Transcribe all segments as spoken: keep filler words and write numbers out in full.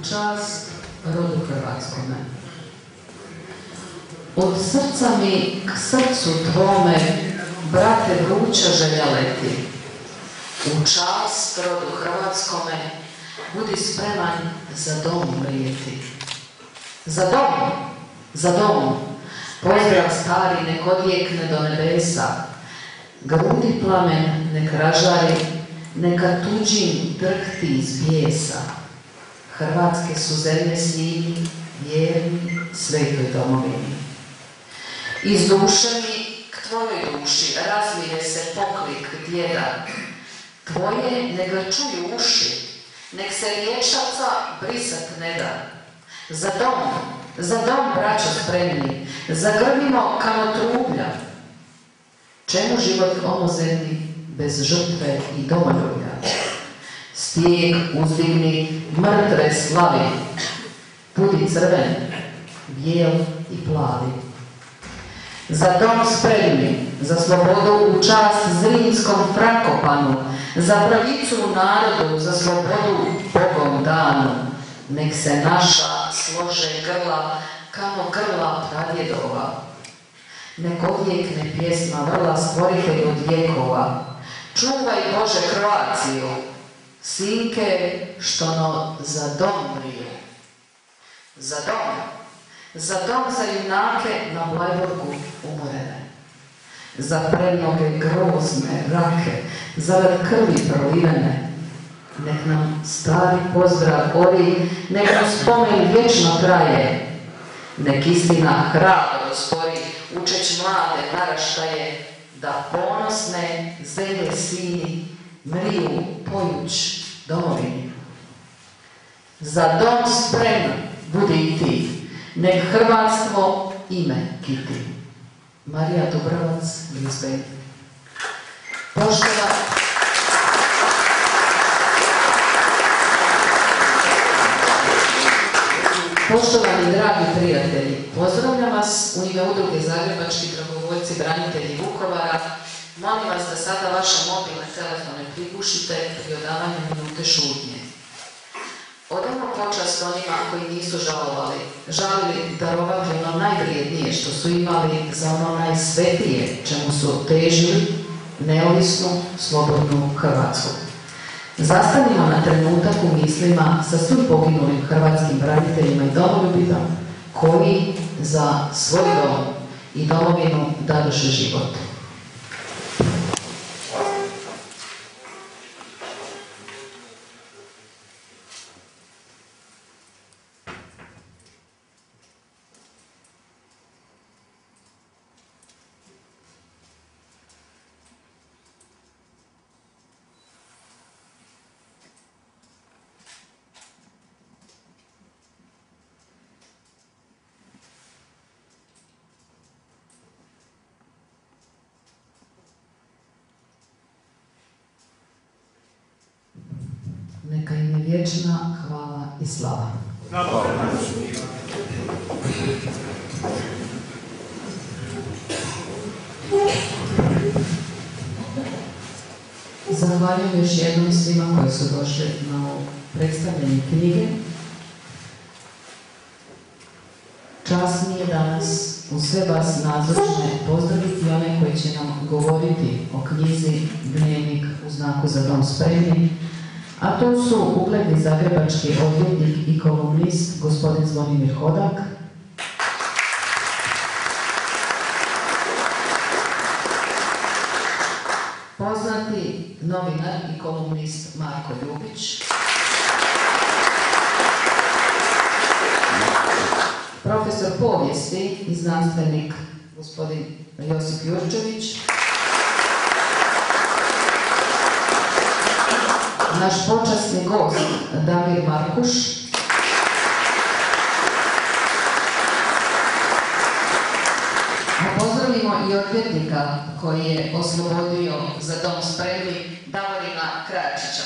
čast rodu hrvatskome. Od srca mi k srcu tvome, brate, vruća želja leti. U čast rodu hrvatskome, budi spreman za dom mrijeti. Za dom, za dom, pozdrav stari nek odjekne do nebesa, grudi plamen nek ražari, neka tuđim drhti iz bijesa. Hrvatske su zemlje snimi, vjerni, svetoj domovini. Iz duše mi k tvojoj duši razvije se poklik djeda. Tvoje ne ga čuju uši, nek se riječaca brisat ne da. Za dom, za dom, braćo spremni, zagrmimo kamo trublja. Čemu život omozemni bez žrtve i domoljublja? Stijeg uzdigni, mrtve slavi, budi crven, bijel i plavi. Za dom spremni, za slobodu u čast Zrinskom Frankopanu, za pravicu narodu, za slobodu Bogom danu. Nek se naša slože grla kamo grla pradjedova. Nek odjekne pjesma vrla stvoritelju od vjekova. Čuvaj Bože Kroaciju, sinke što no za dom briju. Za dom, za dom, za junake na Blajburgu umorene. Za premnoge grozne rake, zarad krvi prolivene. Nek nam stari pozdrav ori, nek nam spomen vječno traje. Nek istina hrabro spori, učeć mlade naraštaje, da ponosne zemlje sini mriju pojuć domovini. Za dom spreman budi i ti, nek hrvatstvo ime kiti. Marija Dubravac, Brisbane. Poštovani, Poštovani dragi prijatelji, pozdravljam vas u ime Udruge Zagrebački dragovoljci branitelji Vukovara. Molim vas da sada vaše mobilne telefone prigušite pri odavanju minute šutnje. Odamo počast onima koji nisu žalovali, žalili darovati ono najvrijednije što su imali za ono najsvetije čemu su težili, neovisnu, slobodnu Hrvatsku. Zastanimo na trenutak u mislima sa svim poginulim hrvatskim braniteljima i domoljubima koji za svoj dom i domovinu dadoše život. Neka im je vječna hvala i slava. Zahvaljujem još jednom svima koji su došli na predstavljanje knjige. Čast mi je danas u sve vas nazočne pozdraviti one koji će nam govoriti o knjizi Dnevnik u znaku za dom spremni, a to su ugledni zagrebački odvjetnik i kolumnist gospodin Zvonimir Hodak, poznati novinar i kolumnist Marko Ljubić, profesor povijesti i znanstvenik gospodin Josip Jurčević, naš počasni gost Damir Markuš, a pozdravimo i odvjetnika koji je oslobodio za dom spremni Davorina Kračića.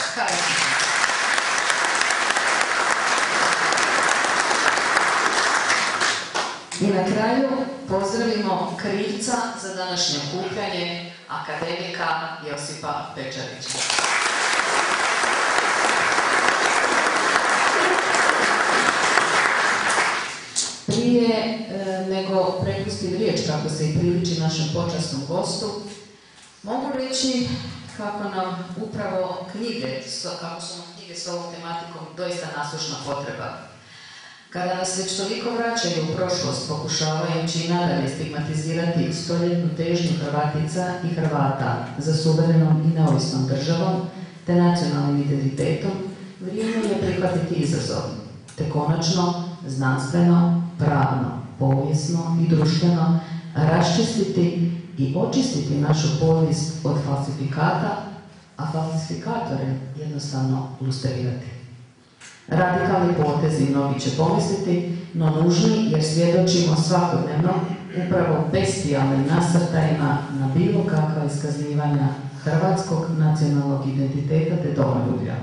I na kraju pozdravimo krivca za današnje okupljanje, akademika Josipa Pečarića. kako se i priliči našem počasnom gostu, mogu reći kako nam upravo knjige, kako su nam knjige s ovom tematikom doista nasušna potreba. Kada nas već toliko vraćaju u prošlost, pokušavajući i nadalje stigmatizirati stoljetnu težnju Hrvatica i Hrvata za suverenom i neovisnom državom te nacionalnim identitetom, vrijeme je prihvatiti izazov, te konačno, znanstveno, pravno, povijesno i društveno raščistiti i očistiti našu povijest od falsifikata, a falsifikatore jednostavno lusterirati. Radikalni potezi mnogi će pomisliti, no nužni jer svjedočimo svakodnevno upravo bestijalnim nasrtajima na bilo kakva iskazivanja hrvatskog nacionalnog identiteta te domoljublja.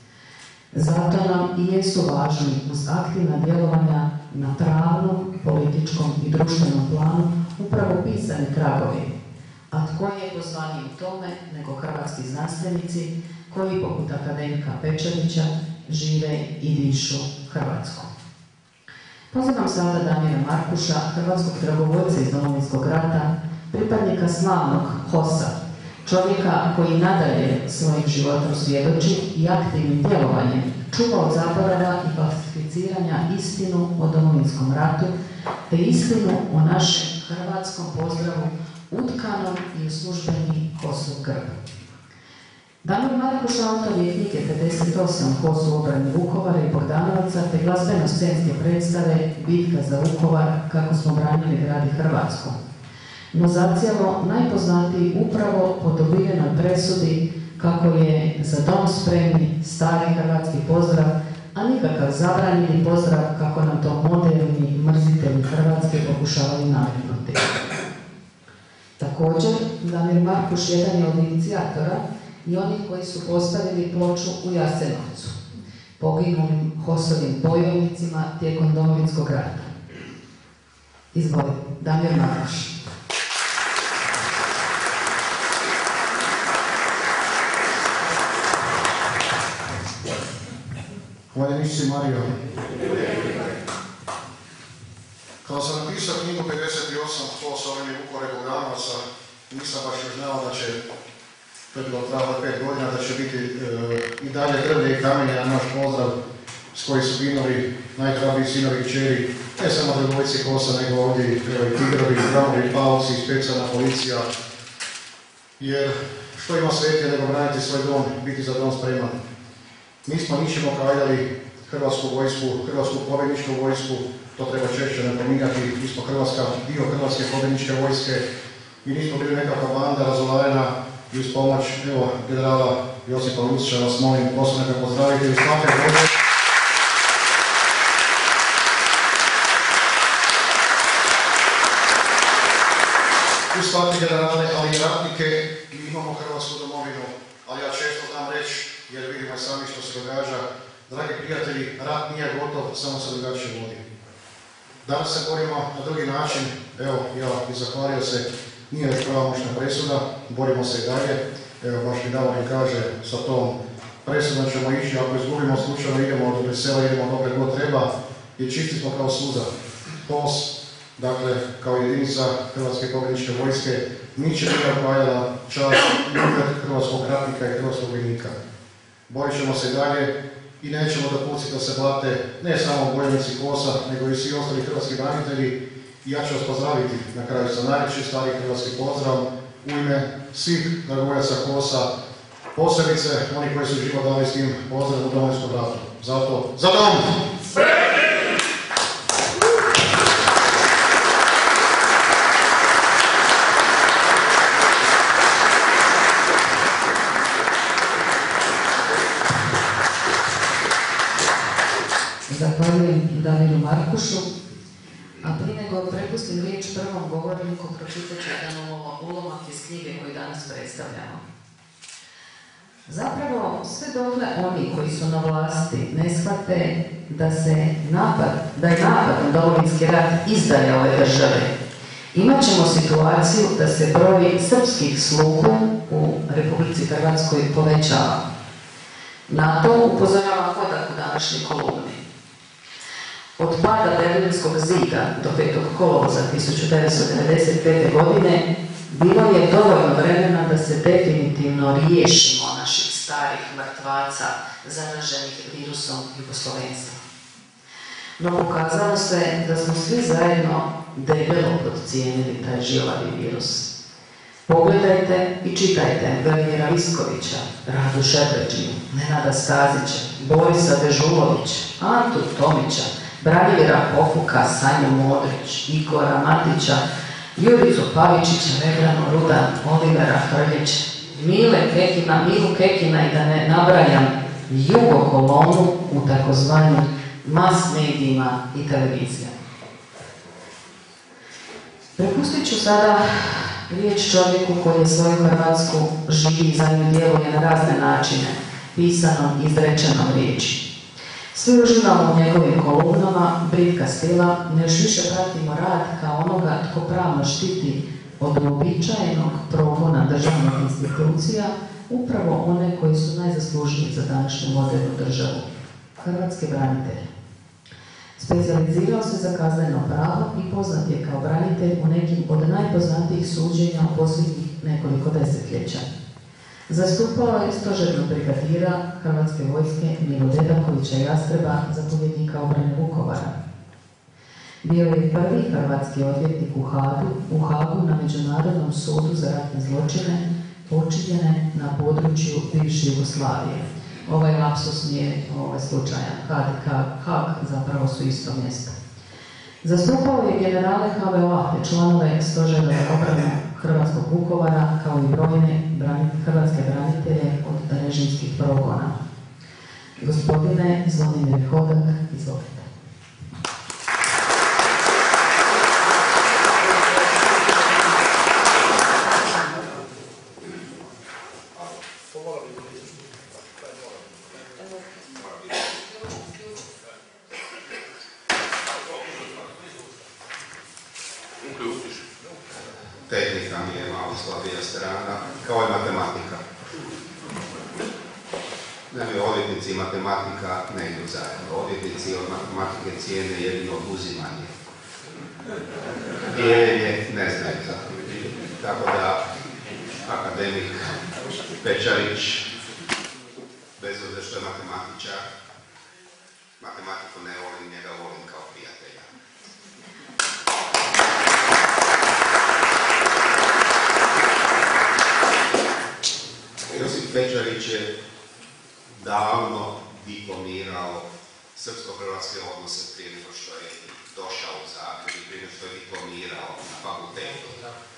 Zato nam i jesu važni uz aktivna djelovanja na pravnom, političkom i društvenom planu upravo pisani tragovi. A tko je pozvaniji u tome nego hrvatski znanstvenici koji poput akademika Pečarića žive i dišu Hrvatsku. Pozivam sada Damira Markuša, hrvatskog dragovoljca iz Domovinskog rata, pripadnika slavnog HOS-a, čovjeka koji nadalje svojim životom svjedoči i aktivnim djelovanjem čuva od zaborava i falsificiranja istinu o Domovinskom ratu, te istinu o našem hrvatskom pozdravu utkanom i u službeni HOS-ov grb. Damir Markuš autor je knjige pedeset osam HOS u obrani Vukovara i Bogdanovaca te glazbeno-scenske predstave Bitka za Vukovar, kako smo branili grad i Hrvatsku. No zacijelo najpoznatiji upravo po dobivenoj presudi kako je za dom spremni stari hrvatski pozdrav, a nikakav zabranjeni pozdrav kako nam to moderni mrzitelji Hrvatske pokušavaju nametnuti. Također, Damir Markuš jedan je od inicijatora i onih koji su postavili ploču u Jasenovcu, poginulim HOS-ovim bojovnicima tijekom Domovinskog rata. Izvoli, Damir Markuš. Hvaljenici Mario. Kada sam napisao knjigu pedeset osam HOS u obrani Vukovara i Bogdanovaca, nisam baš još znao da će, to je bilo trajalo pet godina, da će biti e, i dalje drvlje i kamenje na naš pozdrav s koji su ginuli najhrabiji sinovi i kćeri, ne samo dragovoljci HOS-a, nego ovdje i tigrovi, gramovi, pauci, specijalna policija. Jer što ima svetije nego braniti svoj dom, biti za dom spreman. Nismo ničim okaljali hrvatsku vojsku, hrvatsku pobjedničku vojsku, to treba češće napominjati, mi smo Hrvatska, dio hrvatske pobjedničke vojske i nismo bili nekakva banda razolarena i uz pomoć, evo, generala Josipa Lucića vas molim posebno ga pozdraviti u svake vode. U svake generale, ali i ratnike, i imamo hrvatsku domovinu, ali ja često znam reći, jer vidimo i sami što se događa. Dragi prijatelji, rat nije gotov, samo se drugačije vodi. Danas se borimo na drugi način, evo, ja bih zahvalio se, nije još pravomoćna presuda, borimo se i dalje. Evo, baš mi Davorin kaže, sa tom presudom ćemo ići, ako izgubimo slučajno idemo od Brisela, idemo dokle god treba, i čisti smo kao suza. HOS, dakle, kao jedinica Hrvatske pobjedničke vojske, ničim nije okaljala čast i ugled hrvatskog ratnika i hrvatskog vojnika. Borit ćemo se i dalje i nećemo dopustiti da se blate ne samo bojovnici HOS-a, nego i svi ostali hrvatski branitelji. I ja ću vas pozdraviti na kraju sa najveći stari hrvatski pozdrav u ime svih dragovoljaca HOS-a, posebice oni koji su život dali s tim pozdravom u Domovinskom ratu. Zato, za dom! Zahvaljujem Damiru Markušu, a prije nego prepustim riječ prvom govorniku, pročitat ću jedan ulomak iz knjige koju danas predstavljamo. Zapravo, sve dokle oni koji su na vlasti ne shvate da se napad, da je napad na Domovinski rat izdaja ove države, imat ćemo situaciju da se broj srpskih sluha u Republici Hrvatskoj povećava. Na to upozorava Kodak u današnjoj kolumni. Od pada Berlinskog zida do petog kolovoza tisuću devetsto devedeset pete. godine bilo je dovoljno vremena da se definitivno riješimo naših starih mrtvaca zaraženih virusom jugoslovenstva. No pokazalo se da smo svi zajedno debelo podcijenili taj žilavi virus. Pogledajte i čitajte Velimira Viskovića, Radu Šebrđiju, Nenada Stazića, Borisa Dežulovića, Antu Tomića, Branimira Pofuka, Sanju Modrić, Igora Matića, Juricu Pavičića, Vedranu Rudan, Olivera Hrljića, Mile Kekina, Milu Kekina i da ne nabrajam jugo kolonu u takozvanim mas medijima i televizijama. Prepustit ću sada riječ čovjeku koji je svoju Hrvatsku živi i za nju djeluje na razne načine, pisanom i izrečenom riječi. Svi uživamo u njegovim kolumnama, britka stila, ne još više pratimo rad kao onoga tko pravno štiti od uobičajenog progona državnih institucija, upravo one koji su najzaslužniji za današnju modernu državu, hrvatske branitelje. Specijalizirao se za kazneno pravo i poznat je kao branitelj u nekim od najpoznatijih suđenja u posljednjih nekoliko desetljeća. Zastupao je stožernog brigadira Hrvatske vojske Milo Dedakovića Jastreba, zapovjednika obrane Vukovara. Bio je prvi hrvatski odvjetnik u Hagu, u Hagu na Međunarodnom sudu za ratne zločine počinjene na području bivše Jugoslavije. Ovaj lapsus nije ovaj slučajan. Hag i Hag zapravo su isto mjesto. Zastupao je generale H V O-a te članove stožera za obranu Hrvatskog Vukovara kao i brojne branitelje, hrvatske branitelje od režimskih progona. Gospodine Zvonimir Hodak, izvolite. Tehnika mi je malo slabija strana, kao i matematika. Naime, odvjetnici i matematika ne idu zajedno. Odvjetnici od matematike cijene jedino oduzimanje. Dijeljenje ne znaju za to. Tako da, akademik Pečarić, bez obzira što je matematičar, matematiku ne volim, njega volim kao prijatelja. Josip Pečarić je davno diplomirao srpsko-hrvatske odnose prije nego što je došao u Zagreb i prije nego što je diplomirao na fakultetu.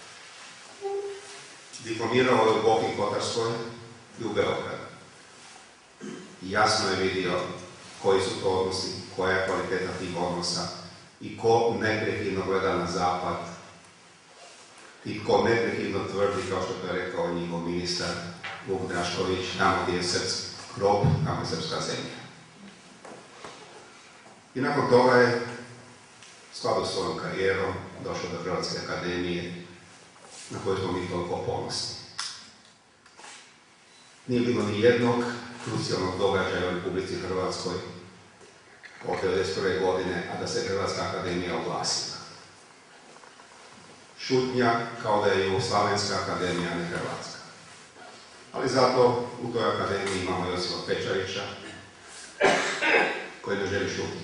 Diplomirao je u Boki Kotarskoj i u Beogradu. Jasno je vidio koji su to odnosi, koja je kvaliteta tih odnosa i ko neprekidno gleda na zapad i ko neprekidno tvrdi, kao što je rekao njihov ministar Vuk Drašković, tamo gdje je srpski grob, tamo je srpska zemlja. I nakon toga je, u skladu s svojom karijerom, došao do Hrvatske akademije, na koju smo mi toliko ponosni. Nije bilo ni jednog krucijalnog događaja u Republici Hrvatskoj od devedeset prve. godine, a da se Hrvatska akademija oglasila. Šutnja kao da je Jugoslavenska akademija, a ne Hrvatska. Ali zato u toj akademiji imamo Josipa Pečarića, koji ne želi šutiti.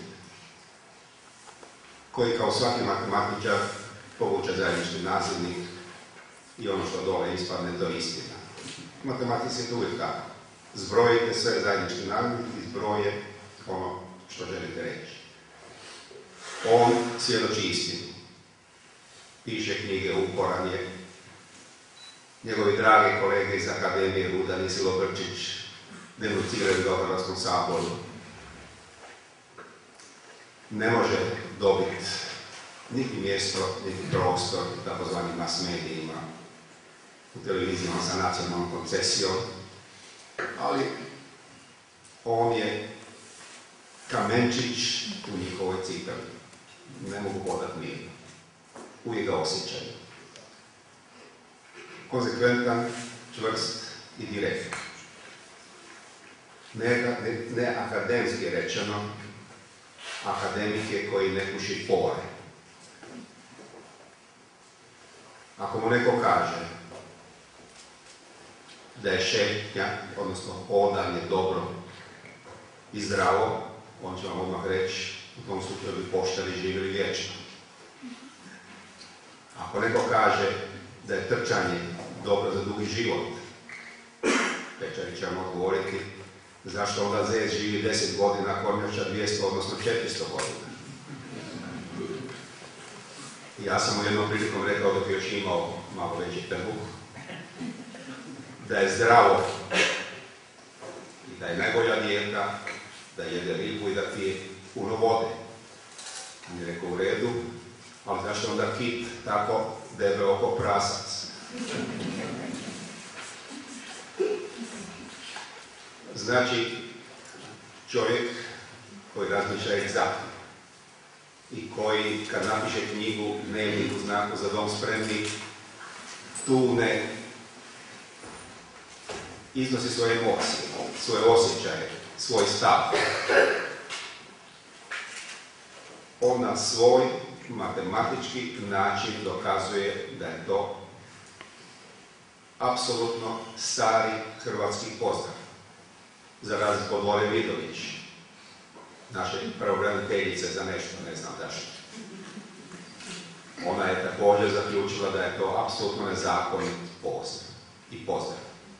Koji kao svaki matematičar povuče zajednički nazivnik i ono što dole ispadne, to je istina. U matematici je to uvijek tako. Zbrojite sve zajednički nazivnik i zbroje ono što želite reći. On svjedoči istinu. Piše knjige, uporan je. Njegovi dragi kolege iz Akademije Rudan i Silobrčić denuciraju ga u Hrvatskom saboru. Ne može dobiti niti mjesto, niti prostor u takozvanim mass medijima, u televizijama sa nacionalnom koncesijom, ali on je kamenčić u njihovoj cipeli. Ne mogu hodati mirno. Uvijek ga osjećaju. Konsekventan, čvrst i direktan. Ne, ne, ne akademski rečeno, akademike koji ne puši fore. Ako mu neko kaže da je šetnja, odnosno hodanje dobro i zdravo, on će vam odmah reći, u tom slučaju bi poštari živjeli vječno. Ako neko kaže da je trčanje dobro za dugi život, Pečari će vam odgovoriti zašto onda zec živi deset godina, kornjača dvjesto, odnosno četiristo godina. Ja sam mu jednom prilikom rekao dok je još imao malo veći trbuh, da je zdravo i da je najbolja dijeta, da jede ribu i da pije puno vode. On je rekao u redu, ali zašto onda kit tako debel oko prasac? Znači, čovjek koji razmišlja egzaktno i koji kad napiše knjigu Dnevnik u znaku za dom spremni, tu ne iznosi svoje emocije, svoje osjećaje, svoj stav. On na svoj matematički način dokazuje da je to apsolutno stari hrvatski pozdrav. Za razliku od Lore Vidović, naše pravobraniteljice za nešto, ne znam zašto. Ona je također zaključila da je to apsolutno nezakonit pozdrav i pozdrav.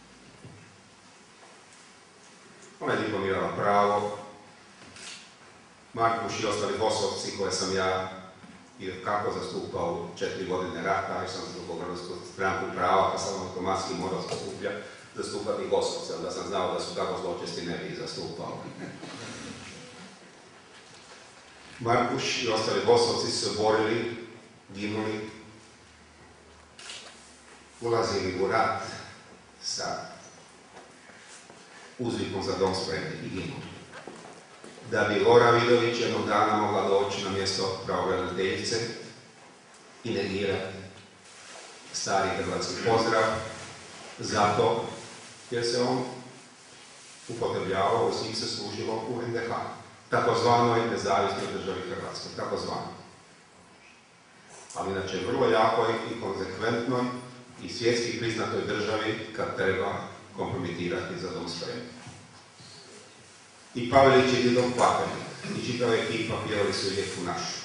Ona je diplomirala pravo. Markuš i ostali bosovci koje sam ja i kako zastupao u četiri godine rata, jer sam zastupao Hrvatsku stranku prava, pa sam automatski morao zastuplja, zastupati bosovce, ali da sam znao da su tako zločesti ne bi zastupao. Markuš i ostali bosovci su se borili, ginuli, ulazili u rat sa uzvikom za dom spremni i ginuli. Da bi Lora Vidović jednog dana mogla doći na mjesto pravobraniteljice i negirati stari hrvatski pozdrav, zato jer se on upotrebljavao, s njih se služilo u en de ha, takozvanoj nezavisnoj državi Hrvatskoj, takozvanoj. Ali inače vrlo jakoj i konsekventnoj i svjetski priznatoj državi kad treba kompromitirati za dom spremni. I Pavelić i Didon Klapenik i čitava ekipa pjevali su Lijepu našu.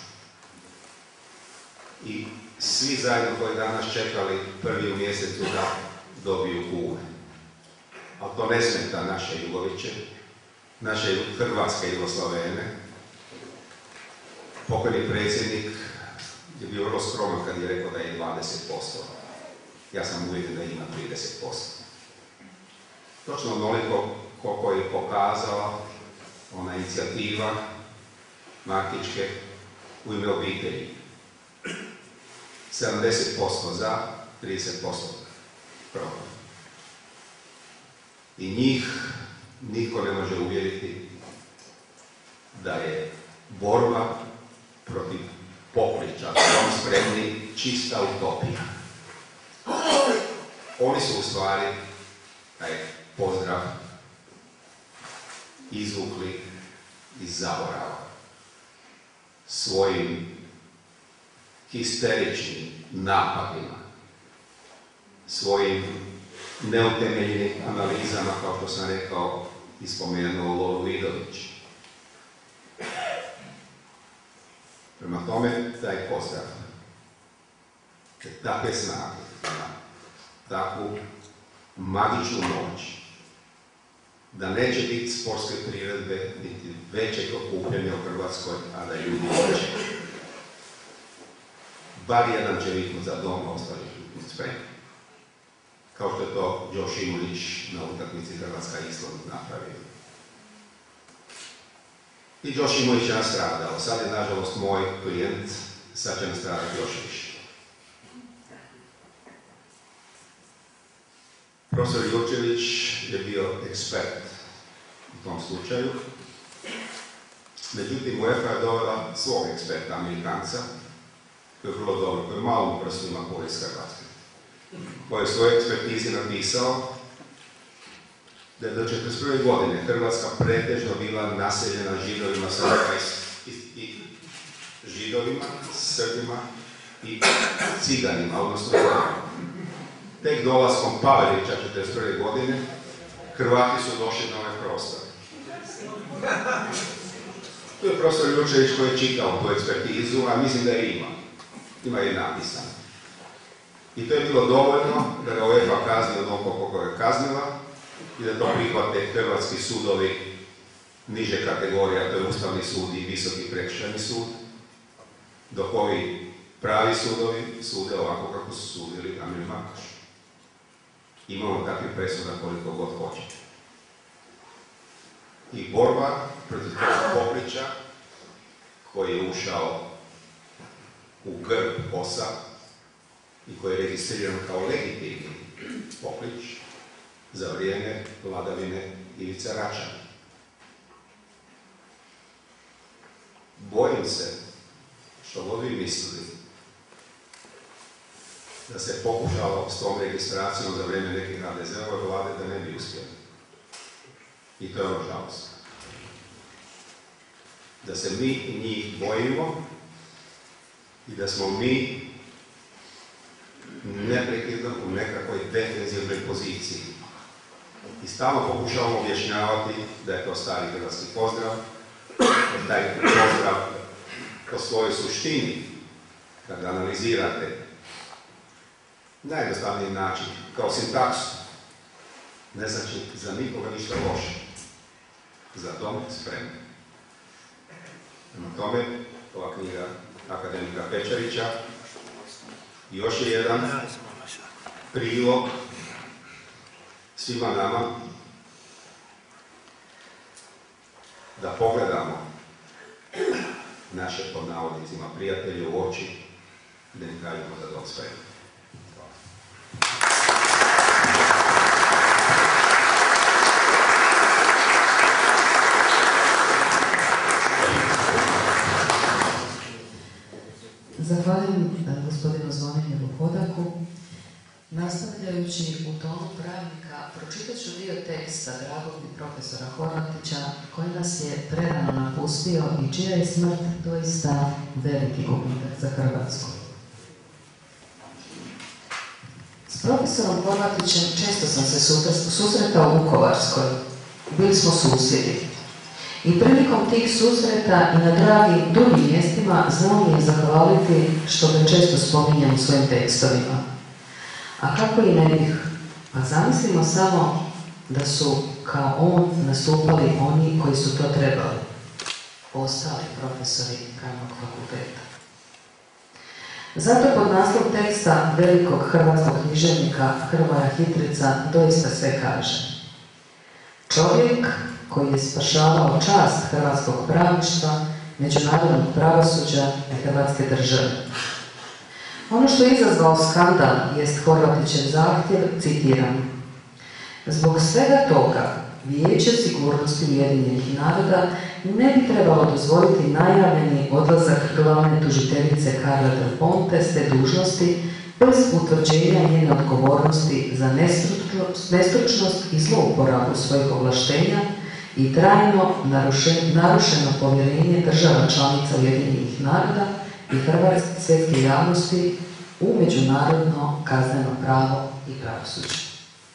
I svi zajedno koji danas čekali prvi u mjesecu da dobiju kune. Ali to ne smeta naše Jugoviće, naše hrvatske Jugoslavene. Pokojni predsjednik je bio vrlo skroman kad je rekao da je dvadeset posto. Ja sam uvjeren da ima trideset posto. Točno onoliko koliko je pokazala ona inicijativa Martićke u ime obitelji. sedamdeset posto za, trideset posto protiv. I njih nitko ne može uvjeriti da je borba protiv pokliča, da on spremni čista utopija. Oni su u stvari taj pozdrav izvukli iz zaborava svojim histeričnim napadima, svojim neutemeljenim analizama, kao što sam rekao i spomenuo Loru Vidović. Prema tome, taj pozdrav, takve snage, takvu magičnu moć, da neće biti sportske priredbe, niti većeg okupljanja u Hrvatskoj, a da ljudi hoće. Bar jedan će viknuti za dom, a ostali viknuti spremni. Kao što je to Još Imunić na utakmici Hrvatska-Island napravio. I Još Imunić je nastradao. Sad je, nažalost, moj klijent, sad će nastradati još više. Profesor Jurčević je bio ekspert u tom slučaju. Međutim, UEFA je dovela svog eksperta, Amerikanca, koji je vrlo dobro, koji je malo u prstu ima povijest Hrvatske, koji je svoje ekspertizi napisao da je do četrdeset prve godine Hrvatska pretežno bila naseljena Židovima sa i, i Židovima, Srbima i Ciganima, odnosno tek dolaskom Pavelića četrdeset prve godine Hrvati su došli na ovaj prostor. Tu je profesor Ljučević koji je čitao tu ekspertizu, a mislim da je ima. Ima je napisan. I to je bilo dovoljno da ga UEFA kazni onoliko koliko je kaznila i da to prihvate hrvatski sudovi niže kategorija, to je Ustavni sud i Visoki prekršajni sud, dok ovi pravi sudovi sude ovako kako su sudili Damir Makaš. Imamo takvih presuda koliko god hoćete. I borba protiv tog Poplića, koji je ušao u grb O S A i koji je registriran kao legitimni Poplić za vrijeme vladavine Ivice Račana. Bojim se, što god vi mislili, da se pokušalo s tom registracijom za vrijeme neke ha de ze-ove vlade da ne bi uspjeli. I to je ono žalost. Da se mi njih bojimo i da smo mi neprekidno u nekakvoj defenzivnoj poziciji. I stalno pokušavamo objašnjavati da je to stari hrvatski pozdrav, da taj pozdrav po svojoj suštini, kad analizirate najjednostavniji način, kao sintaksu, ne znači za nikoga ništa loše. Za dom spremno. Na tome, ova knjiga akademika Pečarića, još je jedan prilog svima nama da pogledamo naše, pod navodnicima, prijatelje u oči, da im kažemo za dom spremno. Zahvaljujem gospodinu Zvonimiru Hodaku. Nastavljajući u tonu pravnika, pročitat ću dio teksta dragog mi profesora Horvatića, koji nas je prerano napustio i čija je smrt doista veliki gubitak za Hrvatsku. S profesorom Horvatićem često sam se susretao u Vukovarskoj. Bili smo susjedi. I prilikom tih susreta i na dragim drugim mjestima znao mi je zahvaliti što ga često spominjam u svojim tekstovima. A kako i ne bih? Pa zamislimo samo da su kao on nastupali oni koji su to trebali. Ostali profesori Pravnog fakulteta. Zato pod naslov teksta velikog hrvatskog književnika Hrvoja Hitrica doista sve kaže. Čovjek koji je spašavao čast hrvatskog pravništva, međunarodnog pravosuđa i Hrvatske države. Ono što je izazvao skandal jest Horvatićev zahtjev, citiram: zbog svega toga Vijeće sigurnosti Ujedinjenih naroda ne bi trebalo dozvoliti najavljeni odlazak glavne tužiteljice Carle Del Ponte s te dužnosti bez utvrđenja njene odgovornosti za nestručnost i zlouporabu svojih ovlaštenja i trajno narušeno povjerenje država članica Ujedinjenih naroda i hrvatske svjetske javnosti u međunarodno kazneno pravo i pravosuđe.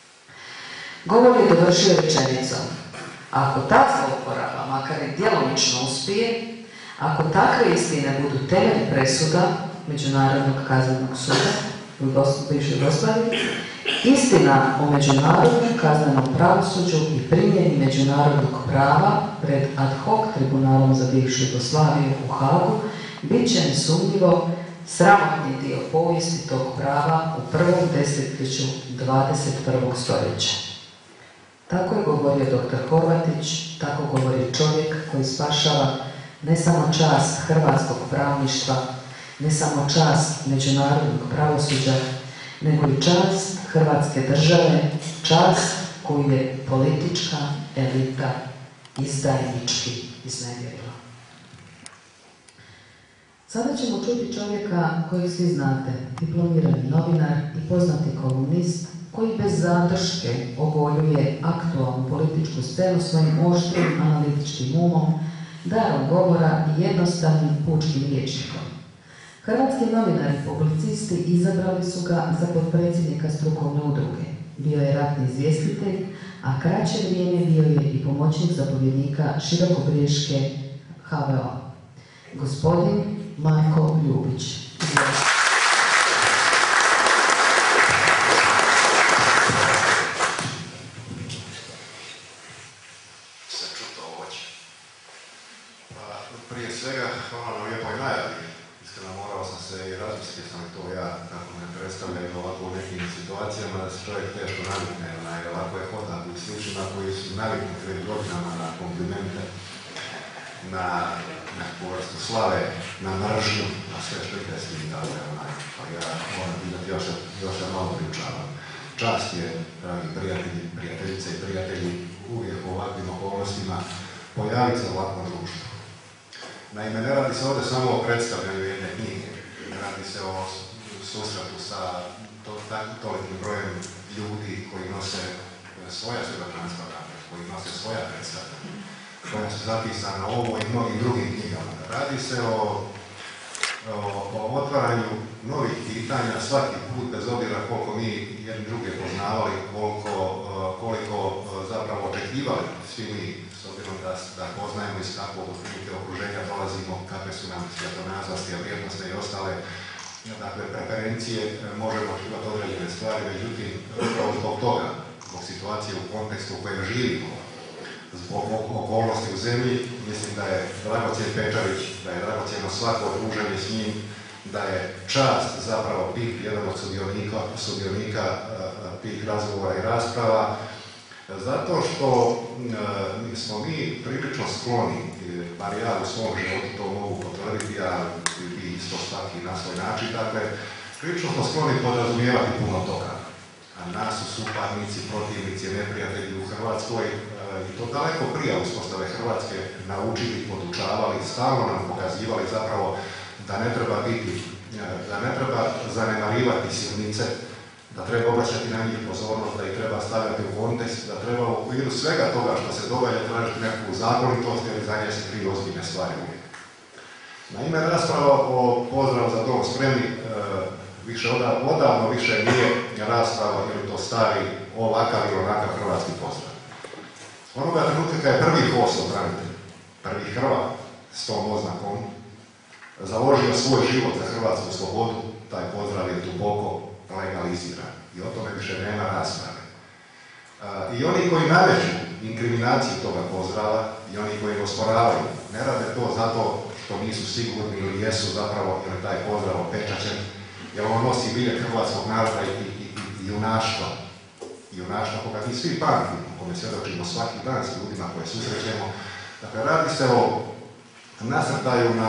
Govor je dovršio rečenicom: ako ta zlouporaba makar i djelomično uspije, ako takve istine budu temelj presuda Međunarodnog kaznenog suda u bivšoj Jugoslaviji, istina o međunarodnom kaznenom pravosuđu i primjeni međunarodnog prava pred ad hoc tribunalom za bivšu Jugoslaviju u Hagu bit će nesumnjivo sramotni dio povijesti tog prava u prvom desetljeću dvadeset prvog stoljeća. Tako je govorio doktor Horvatić, tako govori čovjek koji spašava ne samo čast hrvatskog pravništva, ne samo čast međunarodnog pravosuđa, nego i čast Hrvatske države, čast koju je politička elita izdajnički iznevjerila. Sada ćemo čuti čovjeka kojeg svi znate, diplomirani novinar i poznati kolumnist, koji bez zadrške ogoljuje aktualnu političku scenu svojim oštrim analitičkim umom darom govora i jednostavnim pučkim rječnikom. Hrvatski novinari i publicisti izabrali su ga za potpredsjednika strukovne udruge. Bio je ratni izvjestitelj, a kraće vrijeme bio je i pomoćnik zapovjednika Širokobriješke H V O. Gospodin Marko Ljubić. Prije svega, hvala na lijepoj najavi. Iskreno morao sam se i razmisliti, sam li to ja, kako me predstavljaju ovako u nekim situacijama, da se čovjek teško navikne, onaj, ovako je hodak u sličima koji su naviknuti već godinama na komplimente, na nekakvu vrstu slave, na mržnju, na sve što ide s tim dalje, onaj, pa ja moram vidjeti još, još ja malo pričavam. Čast je, dragi prijatelji, prijateljice i prijatelji, uvijek u ovakvim okolnostima pojaviti se u ovakvom društvu. Naime, ne radi se ovdje samo o predstavljanju jedne knjige, ne radi se o susretu sa to, tolikim brojem ljudi koji nose svoja svjedočanstva, koji nose svoja predstavljanja, koja su zapisana o ovo i mnogim drugim knjigama. Radi se o, o, o otvaranju novih pitanja svaki put, bez obzira koliko mi jedni druge poznavali, koliko, koliko zapravo očekivali svi mi, s obzirom da, da poznajemo iz kakvog okruženja dolazimo, kakve su nam svjetonazorske vrijednosti i ostale, dakle, preferencije, možemo očekivati određene stvari, međutim, upravo zbog toga, zbog situacije u kontekstu u kojem živimo, zbog okolnosti u zemlji, mislim da je dragocjen Pečarić, da je dragocjeno svako druženje s njim, da je čast zapravo biti jedan od sudionika, sudionika tih razgovora i rasprava, zato što e, smo mi prilično skloni, bar ja u svom životu to mogu potvrditi, a vi isto svaki na svoj način, dakle, prilično smo skloni podrazumijevati puno toga. A nas su suparnici, protivnici, neprijatelji u Hrvatskoj, e, i to daleko prije uspostave Hrvatske naučili, podučavali, stalno nam pokazivali zapravo da ne treba biti, da ne treba zanemarivati silnice, da treba obraćati na njih pozornost, da ih treba stavljati u kontekst, da treba u okviru svega toga što se događa tražiti nekakvu zakonitost, jer za nje se tri ozbiljne stvari uvijek. Naime, rasprava o pozdravu za dom spremni, e, više odavno, odavno više nije rasprava ili to stari ovakav ili onakav hrvatski pozdrav. Onoga trenutka kada je prvi H O S branitelj, prvi Hrvat s tom oznakom, založio svoj život za hrvatsku slobodu, taj pozdrav je duboko legaliziran i o tome više nema rasprave. I oni koji nameću inkriminaciju toga pozdrava i oni koji osporavaju, ne rade to zato što nisu sigurni ili jesu zapravo ili taj pozdrav opečaćen, jer on nosi biljeg hrvatskog naroda i, i, i, i junaštva. Junaštva koga mi svi pamtimo, kome svjedočimo svaki dan s ljudima koje susrećemo. Dakle, radi se o nasrtaju na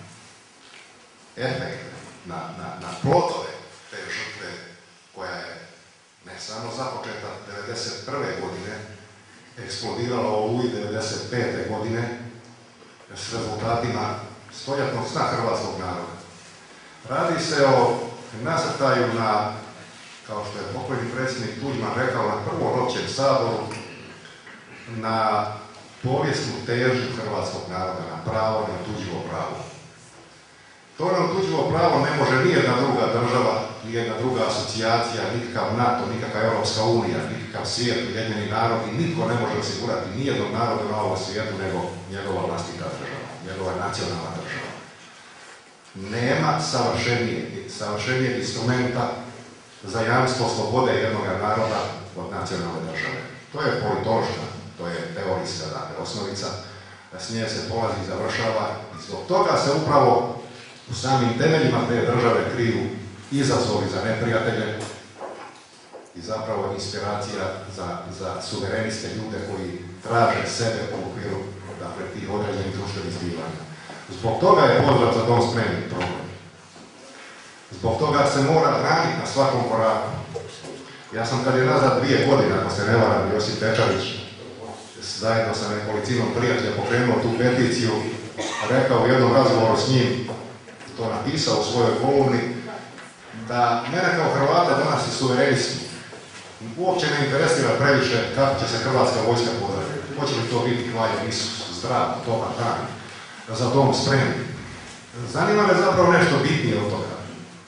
efekte, na, na, na plodove te žrtve koja je ne samo započeta devedeset prve godine, eksplodirala u Oluji devedeset pete godine s rezultatima stoljetnog sna hrvatskog naroda. Radi se o nasrtaju na, kao što je pokojni predsjednik Tuđman rekao na prvom općem saboru, na povijesnu težnju hrvatskog naroda, na pravo, na tuđivo pravo. To neotuđivo pravo ne može nijedna druga država, nijedna druga asocijacija, nikakav NATO, nikakva Europska unija, nikakav svijet, Ujedinjeni narodi, nitko ne može osigurati nijednog naroda na ovom svijetu nego njegova vlastita država, njegova nacionalna država. Nema savršenijeg, savršenijeg instrumenta za jamstvo slobode jednog naroda od nacionalne države. To je politološka, to je teorijska dakle, osnovica, s nje se polazi i završava i zbog toga se upravo u samim temeljima te države kriju izazovi za neprijatelje i zapravo inspiracija za, za suvereniste ljude koji traže sebe u okviru dakle, tih određenih društvenih zbivanja. Zbog toga je pozdrav za dom spremni problem. Zbog toga se mora braniti na svakom koraku. Ja sam kad je nazad dvije godine, ako se ne varam, Josip Pečarić, zajedno sa nekolicinom prijatelja pokrenuo tu peticiju, rekao u jednom razgovoru s njim, to napisao u svojoj kolumni, da mene kao Hrvata donosi suverenisti. Uopće ne interesira previše kako će se hrvatska vojska pozdraviti. Hoće li to biti hvaljen Isus, zdrav, dobar dan. Za dom spremni. Zanima me zapravo nešto bitnije od toga.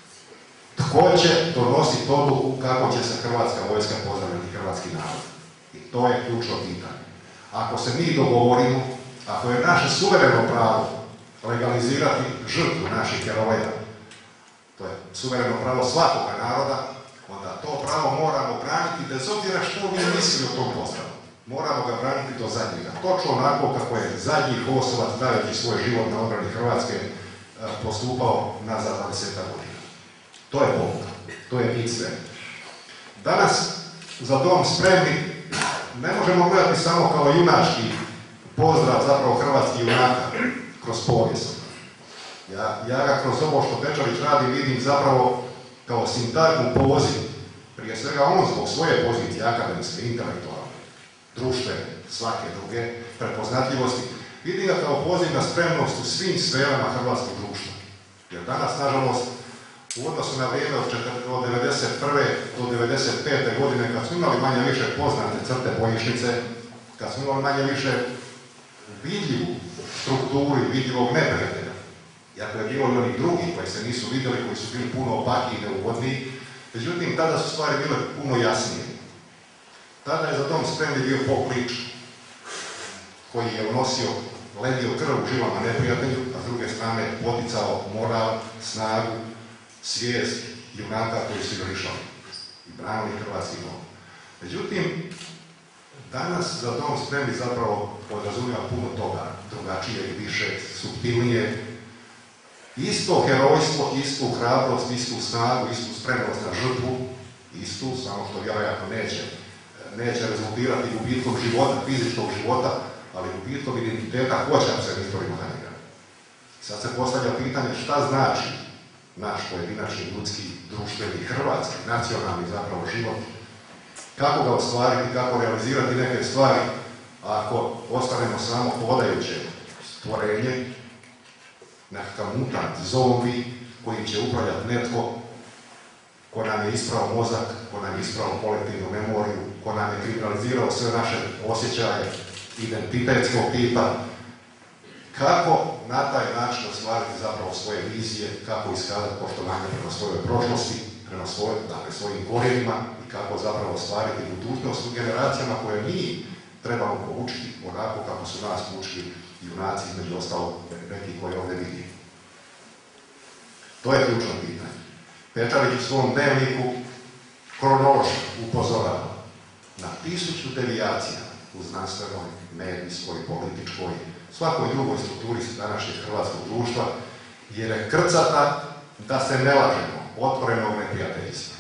Tko će donositi odluku kako će se Hrvatska vojska pozdraviti hrvatski narod? I to je ključno pitanje. Ako se mi dogovorimo, ako je naše suvereno pravo legalizirati žrtvu naših heroja, to je suvereno pravo svakoga naroda, onda to pravo moramo braniti bez obzira što mi mislili o tom postavu. Moramo ga braniti do zadnjega. Točno onako kako je zadnji Kosovac dajući svoj život na obrani Hrvatske postupao nazad dvadeset godina. To je poruka, to je bit sve. Danas za dom spremni ne možemo gledati samo kao junački pozdrav zapravo hrvatskih junaka kroz povijest. Ja, ja ga kroz ovo što Pečarić radi vidim zapravo kao sintagmu poziv. Prije svega on zbog svoje pozicije akademske, intelektualne, društvene, svake druge prepoznatljivosti, vidim ga kao poziv na spremnost u svim sferama hrvatskog društva. Jer danas, nažalost, u odnosu na vrijeme od devedeset prve do devedeset pete godine, kad smo imali manje više poznate crte bojišnice, kad smo imali manje više vidljivu strukturu i vidljivog neprijatelja, iako je bilo i onih drugih koji se nisu vidjeli, koji su bili puno opakiji i neugodniji, međutim, tada su stvari bile puno jasnije. Tada je za dom spremni bio poklič koji je unosio, ledio krv u žilama neprijatelju, a s druge strane poticao moral, snagu, svijest junaka koji su jurišali i branili hrvatski dom. Međutim, danas za dom spremni zapravo podrazumijeva puno toga, drugačije i više, suptilnije. Isto herojstvo, istu hrabrost, istu snagu, istu spremnost na žrtvu, istu, samo što vjerojatno neće, neće rezultirati gubitkom života, fizičkog života, ali gubitkom identiteta hoćam se istorima na njega. Sad se postavlja pitanje šta znači naš pojedinačni, ljudski, društveni, hrvatski, nacionalni zapravo život. Kako ga ostvariti, kako realizirati neke stvari, ako ostanemo samo hodajuće stvorenje, nekakav mutant, zombi, koji će upravljati netko ko nam je ispravo mozak, ko nam je ispravo kolektivnu memoriju, ko nam je kriminalizirao sve naše osjećaje identitetskog tipa. Kako na taj način ostvariti zapravo svoje vizije, kako iskazati poštovanje prema svojoj prošlosti, prema svoj, dakle, svojim korijenima i kako zapravo ostvariti budućnost u generacijama koje mi trebamo poučiti onako kako su nas poučili junaci, između ostalog neki koji ovdje vidi. To je ključno pitanje. Pečarić u svom dnevniku kronološki upozorava na tisuću devijacija u znanstvenoj, medijskoj, političkoj, svakoj drugoj strukturi današnjeg hrvatskog društva, jer je krcata da se ne lažemo otvorenog neprijateljstva.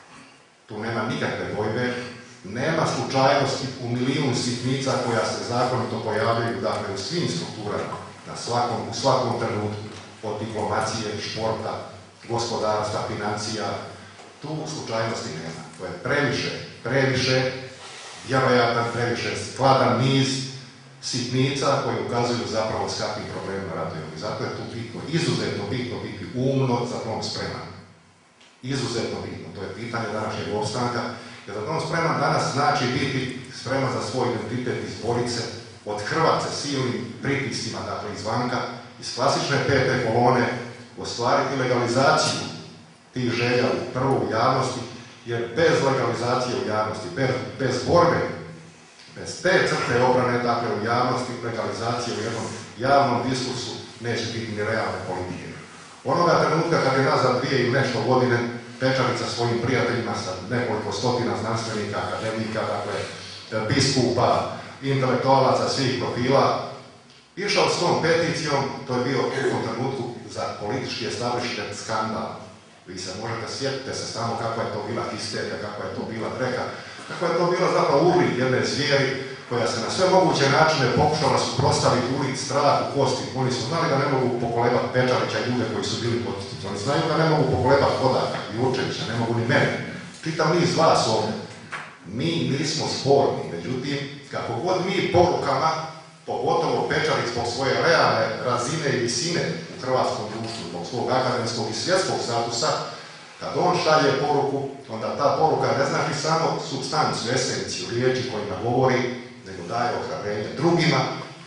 Tu nema nikakve dvojbe, nema slučajnosti u milijun sitnica koja se zakonito pojavljaju, dakle, u svim strukturama, na svakom, u svakom trenutku, od diplomacije, športa, gospodarstva, financija, tu slučajnosti nema. To je previše, previše, vjerojatan, previše skladan niz sitnica koje ukazuju zapravo s kakvim problemima ratujemo. I zato je tu bitno, izuzetno bitno biti umno za dom spreman. Izuzetno bitno, to je pitanje današnjeg opstanka, jer za dom spreman danas znači biti spreman za svoj identitet, izboriti se, othrvati se silnim pritiscima, dakle izvanka, iz klasične pete kolone, ostvariti legalizaciju tih želja u prvu u javnosti, jer bez legalizacije u javnosti, bez, bez borbe, bez te crte obrane, dakle u javnosti, legalizacije u jednom javnom diskursu neće biti ni realne politike. Onoga trenutka kad je nazad dvije i nešto godine Pečarić sa svojim prijateljima, sa nekoliko stotina znanstvenika, akademika, dakle biskupa, intelektualaca svih profila, išao s tom peticijom, to je bio u tom trenutku za politički establishment skandal. Vi se možete sjetiti se samo kako je to bila histerija, kako je to bila dreka, kako je to bila zapravo uvid jedne zvijeri koja se na sve moguće načine pokušala suprotstaviti, ulit strah u kosti. Oni su znali da ne mogu pokolebati Pečarića i ljude koji su bili potici. Oni znaju da ne mogu pokolebati Hodaka i Jurčevića, ne mogu ni mene. Čitav niz vas ovdje. Mi nismo sporni, međutim, kako god mi porukama, pogotovo Pečarić zbog svoje realne razine i visine u hrvatskom društvu, zbog svog akademskog i svjetskog statusa, kad on šalje poruku, onda ta poruka ne znači samo supstancu, esenciju, riječi kojima govori, nego daje ohrabrenje drugima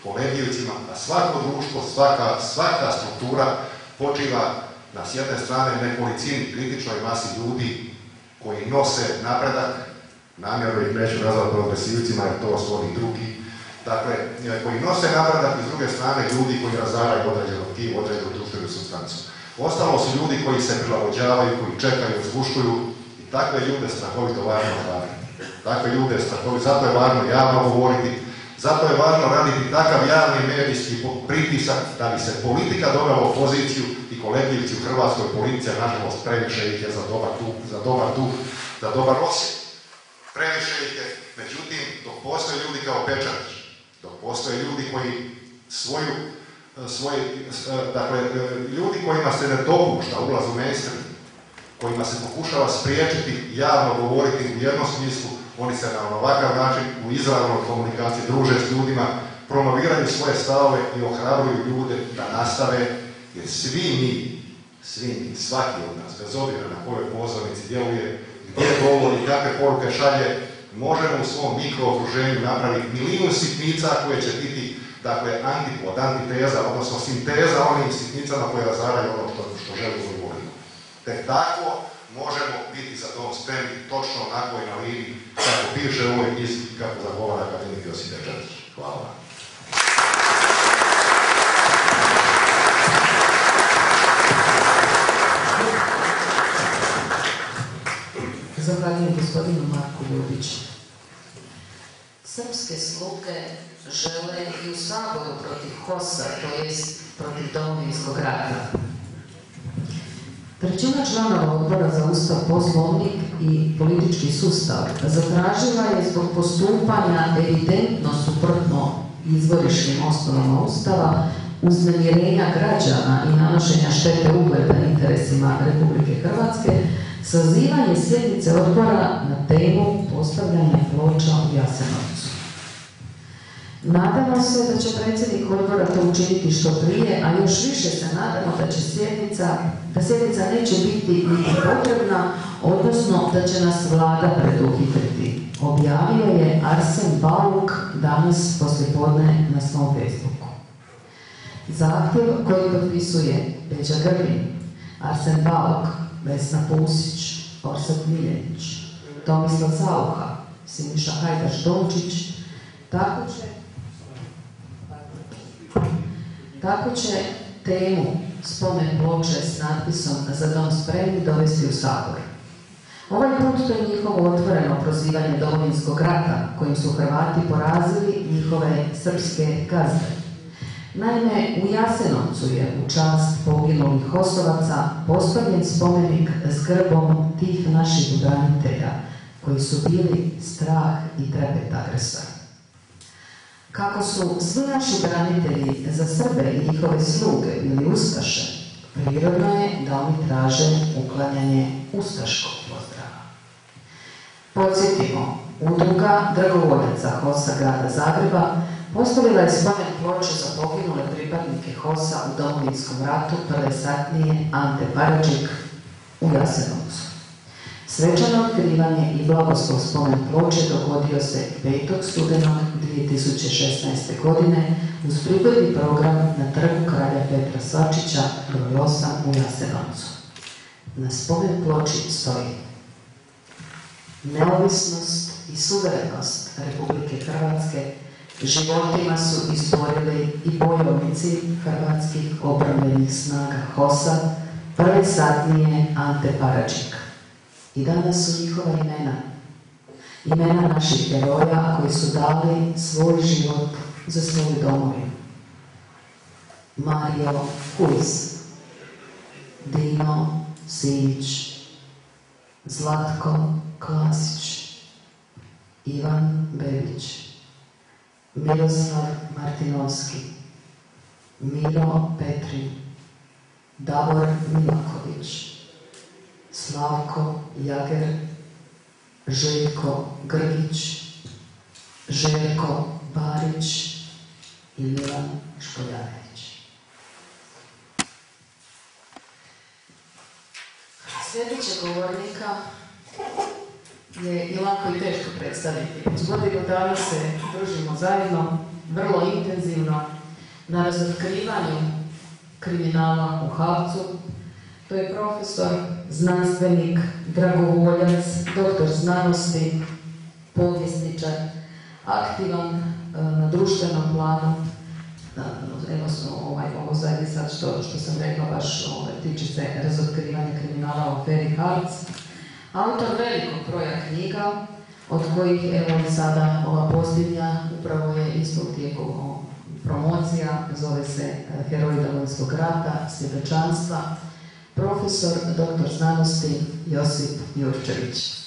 kolegijevcima, a svako društvo, svaka, svaka struktura počiva na s jedne strane nekolicini, kritičnoj masi ljudi koji nose napredak, namjerno ih neću nazvati progresivcima jer to su oni drugi, dakle, koji nose napredak i s druge strane ljudi koji razaraju određeno tkivo, određenu društvenu supstancu. Ostalo su ljudi koji se prilagođavaju, koji čekaju, osluškuju i takve ljude strahovito važno hvaliti. Takve ljude strahovito, zato je važno javno govoriti, zato je važno raditi takav javni medijski pritisak da bi se politika dovela u poziciju i kolegijevci u hrvatskoj policiji, nažalost previše ih je za dobar duh, za dobar duh, za dobar osjećaj. Previše ih je, međutim, dok postoje ljudi kao Pečarić, dok postoje ljudi koji svoju, svoje, dakle, ljudi kojima se ne dopušta ulaz u mainstream, kojima se pokušava spriječiti javno govoriti u jednom smislu, oni se na ovakav način u izravnoj komunikaciji druže s ljudima, promoviraju svoje stavove i ohrabruju ljude da nastave, jer svi mi, svi mi, svaki od nas, bez obzira na kojoj pozornici djeluje, gdje govori, kakve poruke šalje, možemo u svom mikrookruženju napraviti milijun sitnica koje će biti, dakle, antipod, antiteza, odnosno sinteza onim sitnicama koje razaraju ono što, što želimo i volimo. Tek tako možemo biti za tom spremni točno na kojoj na liniji, kako piše u ovoj knjizi, kako zagovara akademik Josip Pečarić. Hvala vam. Zahvaljujem gospodinu Marku Ljubiću. Srpske sluge žele i u Saboru protiv HOS-a, to jest protiv Domovinskog rata. Trećina članova Odbora za Ustav, Poslovnik i politički sustav zatražila je zbog postupanja evidentno suprotno izvorišnim osnovama Ustava, uznemirenja građana i nanošenja štete ugleda interesima Republike Hrvatske, sazivanje sjednice odbora na temu postavljanja ploča u Jasenovcu. Nadamo se da će predsjednik odbora to učiniti što prije, a još više se nadamo da će sjednica, da sjednica neće biti niti potrebna, odnosno da će nas vlada preduhitriti. Objavio je Arsen Bauk danas poslijepodne na svom Facebooku. Zahtjev koji potpisuje Peđa Grbin, Arsen Bauk, Vesna Pusić, Orsat Miljenić, Tomislav Saucha, Siniša Hajdaš-Dončić, tako će, tako će temu spomen ploče s natpisom Za dom spremni dovesti u Sabor. Ovaj put to je njihovo otvoreno prozivanje Domovinskog rata, kojim su Hrvati porazili njihove srpske gazde. Naime, u Jasenovcu je u čast poginulih HOS-ovaca postavljen spomenik s grbom tih naših branitelja, koji su bili strah i trepet agresora. Kako su svi naši branitelji za Srbe i njihove sluge ili ustaše, prirodno je da oni traže uklanjanje ustaškog pozdrava. Podsjetimo, udruga dragovoljaca HOS-a grada Zagreba postavila je spomen ploču za poginule pripadnike HOS-a u Domovinskom ratu prve satnije Ante Paradžik u Jasenovcu. Svečano otkrivanje i blagoslov spomen ploče dogodio se petog studenog dvije tisuće šesnaeste. godine uz prigodni program na trgu kralja Petra Svačića broj osam u Jasenovcu. Na spomen ploči stoji: neovisnost i suverenost Republike Hrvatske životima su izborili i bojovnici hrvatskih obrambenih snaga HOS-a prve satnije Ante Paradžik. I danas su njihova imena, imena naših heroja koji su dali svoj život za svoju domovinu. Mario Kuis, Dino Simić, Zlatko Klasić, Ivan Bebić, Miroslav Martinovski, Miro Petrin, Davor Milaković, Slavko Jager, Željko Grgić, Željko Barić i Milan Špoljarević. Sljedećeg govornika je i lako i teško predstaviti. S godinu dana se družimo zajedno, vrlo intenzivno na razotkrivanju kriminala u Havcu. To je profesor, znanstvenik, dragovoljac, doktor znanosti, povjesničar, aktivan na društvenom planu. Evo ovaj, ovo zadnje sad što, što sam rekla baš ovaj, tiče se razotkrivanja kriminala u aferi Harc. Autor velikog broja knjiga, od kojih evo sada ova posljednja upravo je isto u tijeku promocija, zove se Heroji Domovinskog rata, svjedočanstva, profesor, doktor znanosti Josip Jurčević.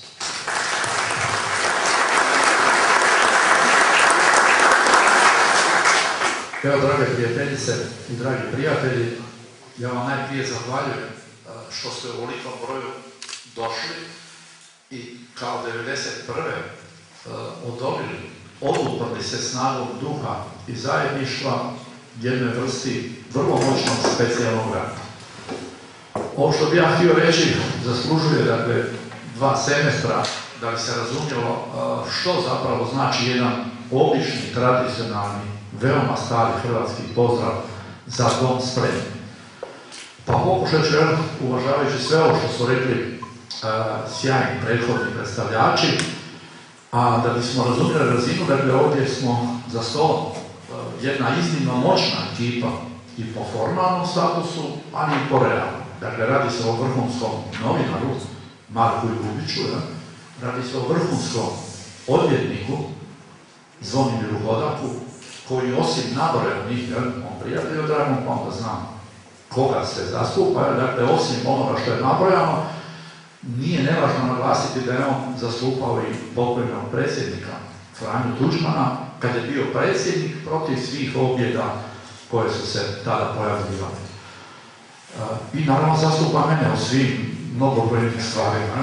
Evo, drage prijateljice i dragi prijatelji, ja vam najprije zahvaljujem što ste u ovolikom broju došli i kao devedeset prve odobrili, oduprli se snagom duha i zajedništva jednoj vrsti vrlo moćnog specijalnog rata. Ovo što bi ja htio reći zaslužuje, dakle, dva semestra da bi se razumjelo što zapravo znači jedan obični, tradicionalni, veoma stari hrvatski pozdrav za dom spremni. Pa pokušat ću, uvažavajući sve ovo što su rekli sjajni prethodni predstavljači, a da bismo razumjeli razinu, dakle ovdje smo za stolom jedna iznimno moćna ekipa i po formalnom statusu, ali i po realnom. Dakle, radi se o vrhunskom novinaru, Marku Ljubiću, ja? Radi se o vrhunskom odvjetniku, Zvonimiru Hodaku, koji osim nabrojanih, on prijatelj od Dragom, pa onda znam koga se zastupa, dakle, osim onoga što je nabrojano, nije nevažno naglasiti da je on zastupao i pokojnog predsjednika Franju Tuđmana, kad je bio predsjednik protiv svih objeda koje su se tada pojavljivali. I naravno zastupa mene o svim mnogobrojnim stvarima.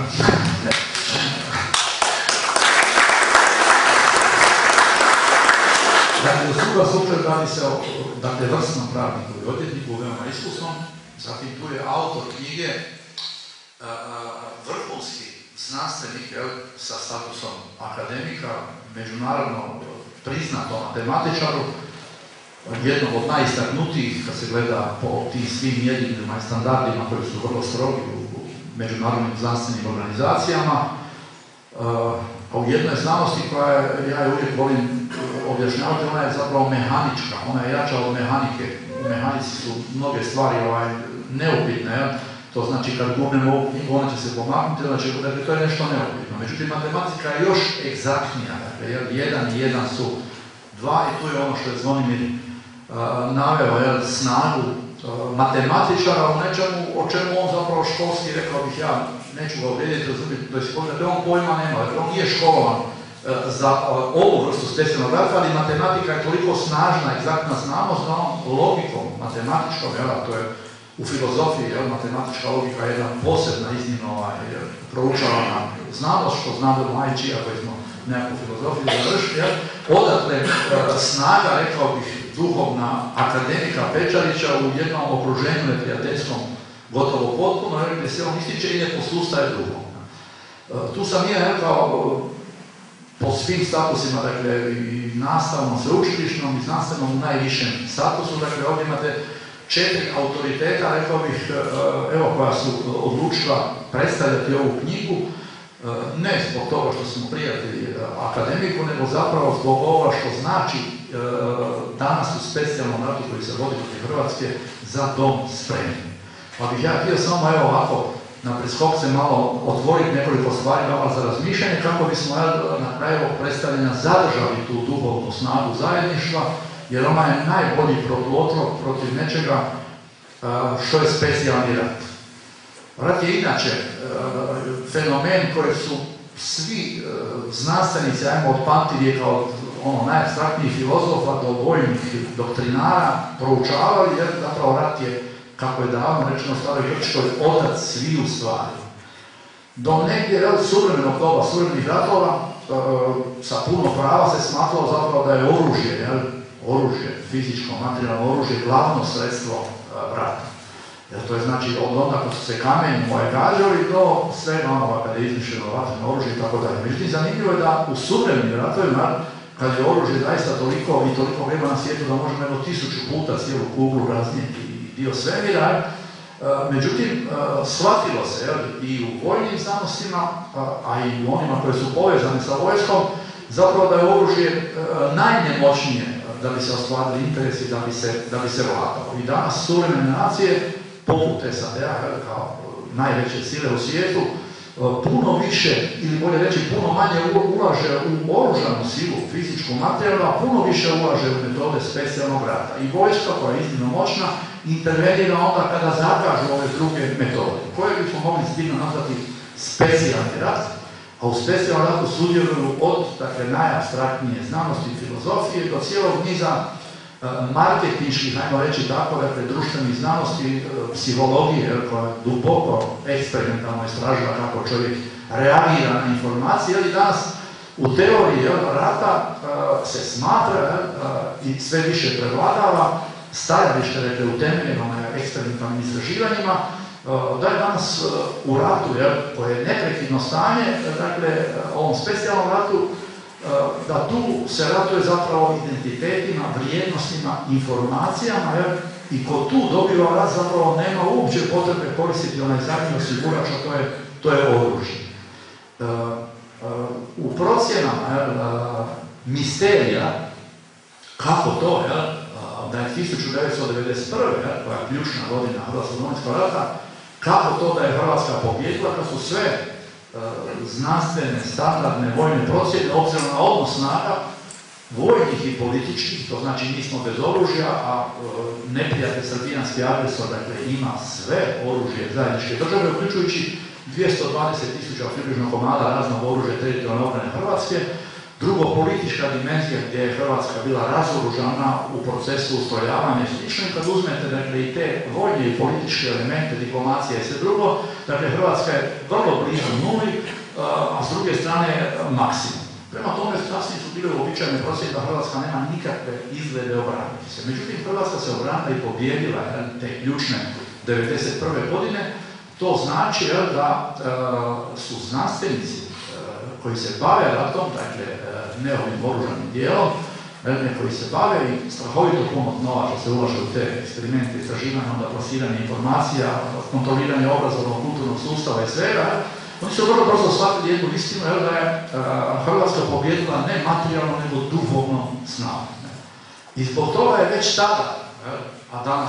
Dakle, u druga slučaju radi se o dakle, vrsnom pravniku i odvjetniku, veoma iskusnom. Zatim tu je autor knjige, vrhunski znanstvenik sa statusom akademika, međunarodno priznatom matematičaru, jednog od najistaknutijih, kad se gleda po tim svim mjerilima i standardima koji su vrlo strogi u međunarodnim znanstvenim organizacijama. A u jednoj znanosti koja je, ja je uvijek volim objašnjavati, ona je zapravo mehanička, ona je jača od mehanike. U mehanici su mnoge stvari ovaj, neupitne, ja? To znači kad gurnemo ovu knjigu, ona će se pomaknuti, znači dakle, to je nešto neupitno. Međutim, matematika je još egzaktnija, dakle, jedan i jedan su dva i tu je ono što je Zvonimir uh, naveo, jel, snagu uh, matematičara u nečemu, o čemu on zapravo školski, rekao bih ja, neću ga uvrijediti, razumjeti, to je spomenuti, on pojma nema, dakle, on nije školovan uh, za uh, ovu vrstu specijalnog rata, ali matematika je toliko snažna, egzaktna znanost, da on logikom matematičkom, jel, to je u filozofiji, jel, matematička logika je jedna posebna, iznimno ovaj, proučavana znanost, što znam da Majići, ako smo nekakvu filozofiju završili, jel, odatle uh, snaga, rekao bih, duhovna akademika Pečarića u jednom okruženju neprijateljskom gotovo potpuno, gdje se on ističe i ne posustaje duhovno. Uh, tu sam ja rekao, po svim statusima, dakle, i nastavnom, sveučilišnom i znanstvenom u najvišem statusu, dakle, ovdje imate četiri autoriteta, rekao bih, evo, koja su odlučila predstavljati ovu knjigu, ne zbog toga što smo prijatelji akademiku, nego zapravo zbog ovoga što znači danas u specijalnom ratu koji se vodi protiv Hrvatske za dom spremni. Pa bih ja htio samo, evo, ovako, na preskokce malo otvoriti nekoliko stvari vama za razmišljanje, kako bismo na kraju ovog predstavljanja zadržali tu duhovnu snagu zajedništva, jer ona je najbolji protuotrov protiv nečega što je specijalni rat. Rat je inače fenomen koji su svi znanstvenici, ajmo od pamtivijeka, od ono najapstraktnijih filozofa do vojnih doktrinara proučavali, jer zapravo rat je, kako je davno rečeno u staroj Grčkoj, otac sviju stvari. Do negdje suvremenog doba, suvremenih ratova, sa puno prava se smatralo zapravo da je oružje, jel? Oružje, fizičko, materijalno oružje, glavno sredstvo rata. Jer to je znači od onda kad su se kamenjima gađali do svega onoga kada je izmišljeno vatreno oružje i tako dalje. Međutim, zanimljivo je da u suvremenim ratovima kad je oružje zaista toliko i toliko vremena na svijetu da možemo jedno tisuću puta cijelu kuglu raznijeti i dio svemira. Međutim, shvatilo se i u vojnim znanostima, a i u onima koje su povezane sa vojskom, zapravo da je oružje najnemoćnije da bi se ostvarili interesi, da bi se, da bi se vladalo. I danas suvremene nacije, poput S A D-a kao najveće sile u svijetu, puno više, ili bolje reći puno manje ulaže u oružanu silu, fizičku, materijalnu, a puno više ulaže u metode specijalnog rata. I vojska, koja je iznimno moćna, intervenira onda kada zakažu ove druge metode, koje bismo mogli zbiljno nazvati specijalni rat, a u specijalnom ratu sudjeluju od dakle, najapstraktnije znanosti i filozofije do cijelog niza e, marketinških, ajmo reći tako, dakle, društvenih znanosti, e, psihologije, koja duboko eksperimentalno istražila kako čovjek reagira na informacije, ali danas u teoriji jel, rata e, se smatra jel, e, i sve više prevladava stajalište, dakle, utemeljeno na eksperimentalnim istraživanjima, da je danas u ratu, jel, koje je neprekidno stanje, dakle, ovom specijalnom ratu, da tu se ratuje zapravo identitetima, vrijednostima, informacijama, jel, i ko tu dobiva rat, zapravo nema uopće potrebe koristiti onaj zadnji osigurač, a to je, to je oružje. U procjenama jel, misterija, kako to, jel, da je tisuću devetsto devedeset prve. koja je ključna godina Hrvatskog domovinskog rata, kako to da je Hrvatska pobjedila, kad su sve e, znanstvene, standardne vojne procjene, obzirom na odnos snaga, vojnih i političkih, to znači mi smo bez oružja, a e, neprijatelj srbijanski agresor, dakle, ima sve oružje zajedničke države, uključujući dvjesto dvadeset tisuća približno komada raznog oružja teritorijalne obrane Hrvatske. Drugo, politička dimenzija gdje je Hrvatska bila razoružana u procesu ustrojavanja i slično. I kad uzmete dakle, i te vojne i političke elemente, diplomacije i sve drugo, dakle, Hrvatska je vrlo blizu nuli, a s druge strane maksimum. Prema tome, sasvim su bile uobičajene procjene da Hrvatska nema nikakve izglede obraniti se. Međutim, Hrvatska se obranila i pobjedila te ključne devedeset prve. godine. To znači jel, da e, su znanstvenici koji se bave ratom, dakle, ne ovim oružanim dijelom, ne, koji se bave i strahovito puno novaca se ulaže u te eksperimente, istraživanja, onda plasiranje informacija, kontroliranje obrazovnog, kulturnog sustava i svega, oni su vrlo brzo shvatili jednu istinu, jel, da je a, Hrvatska pobjedila ne materijalno, nego duhovnom snagom. I zbog toga je već tada, jel, a danas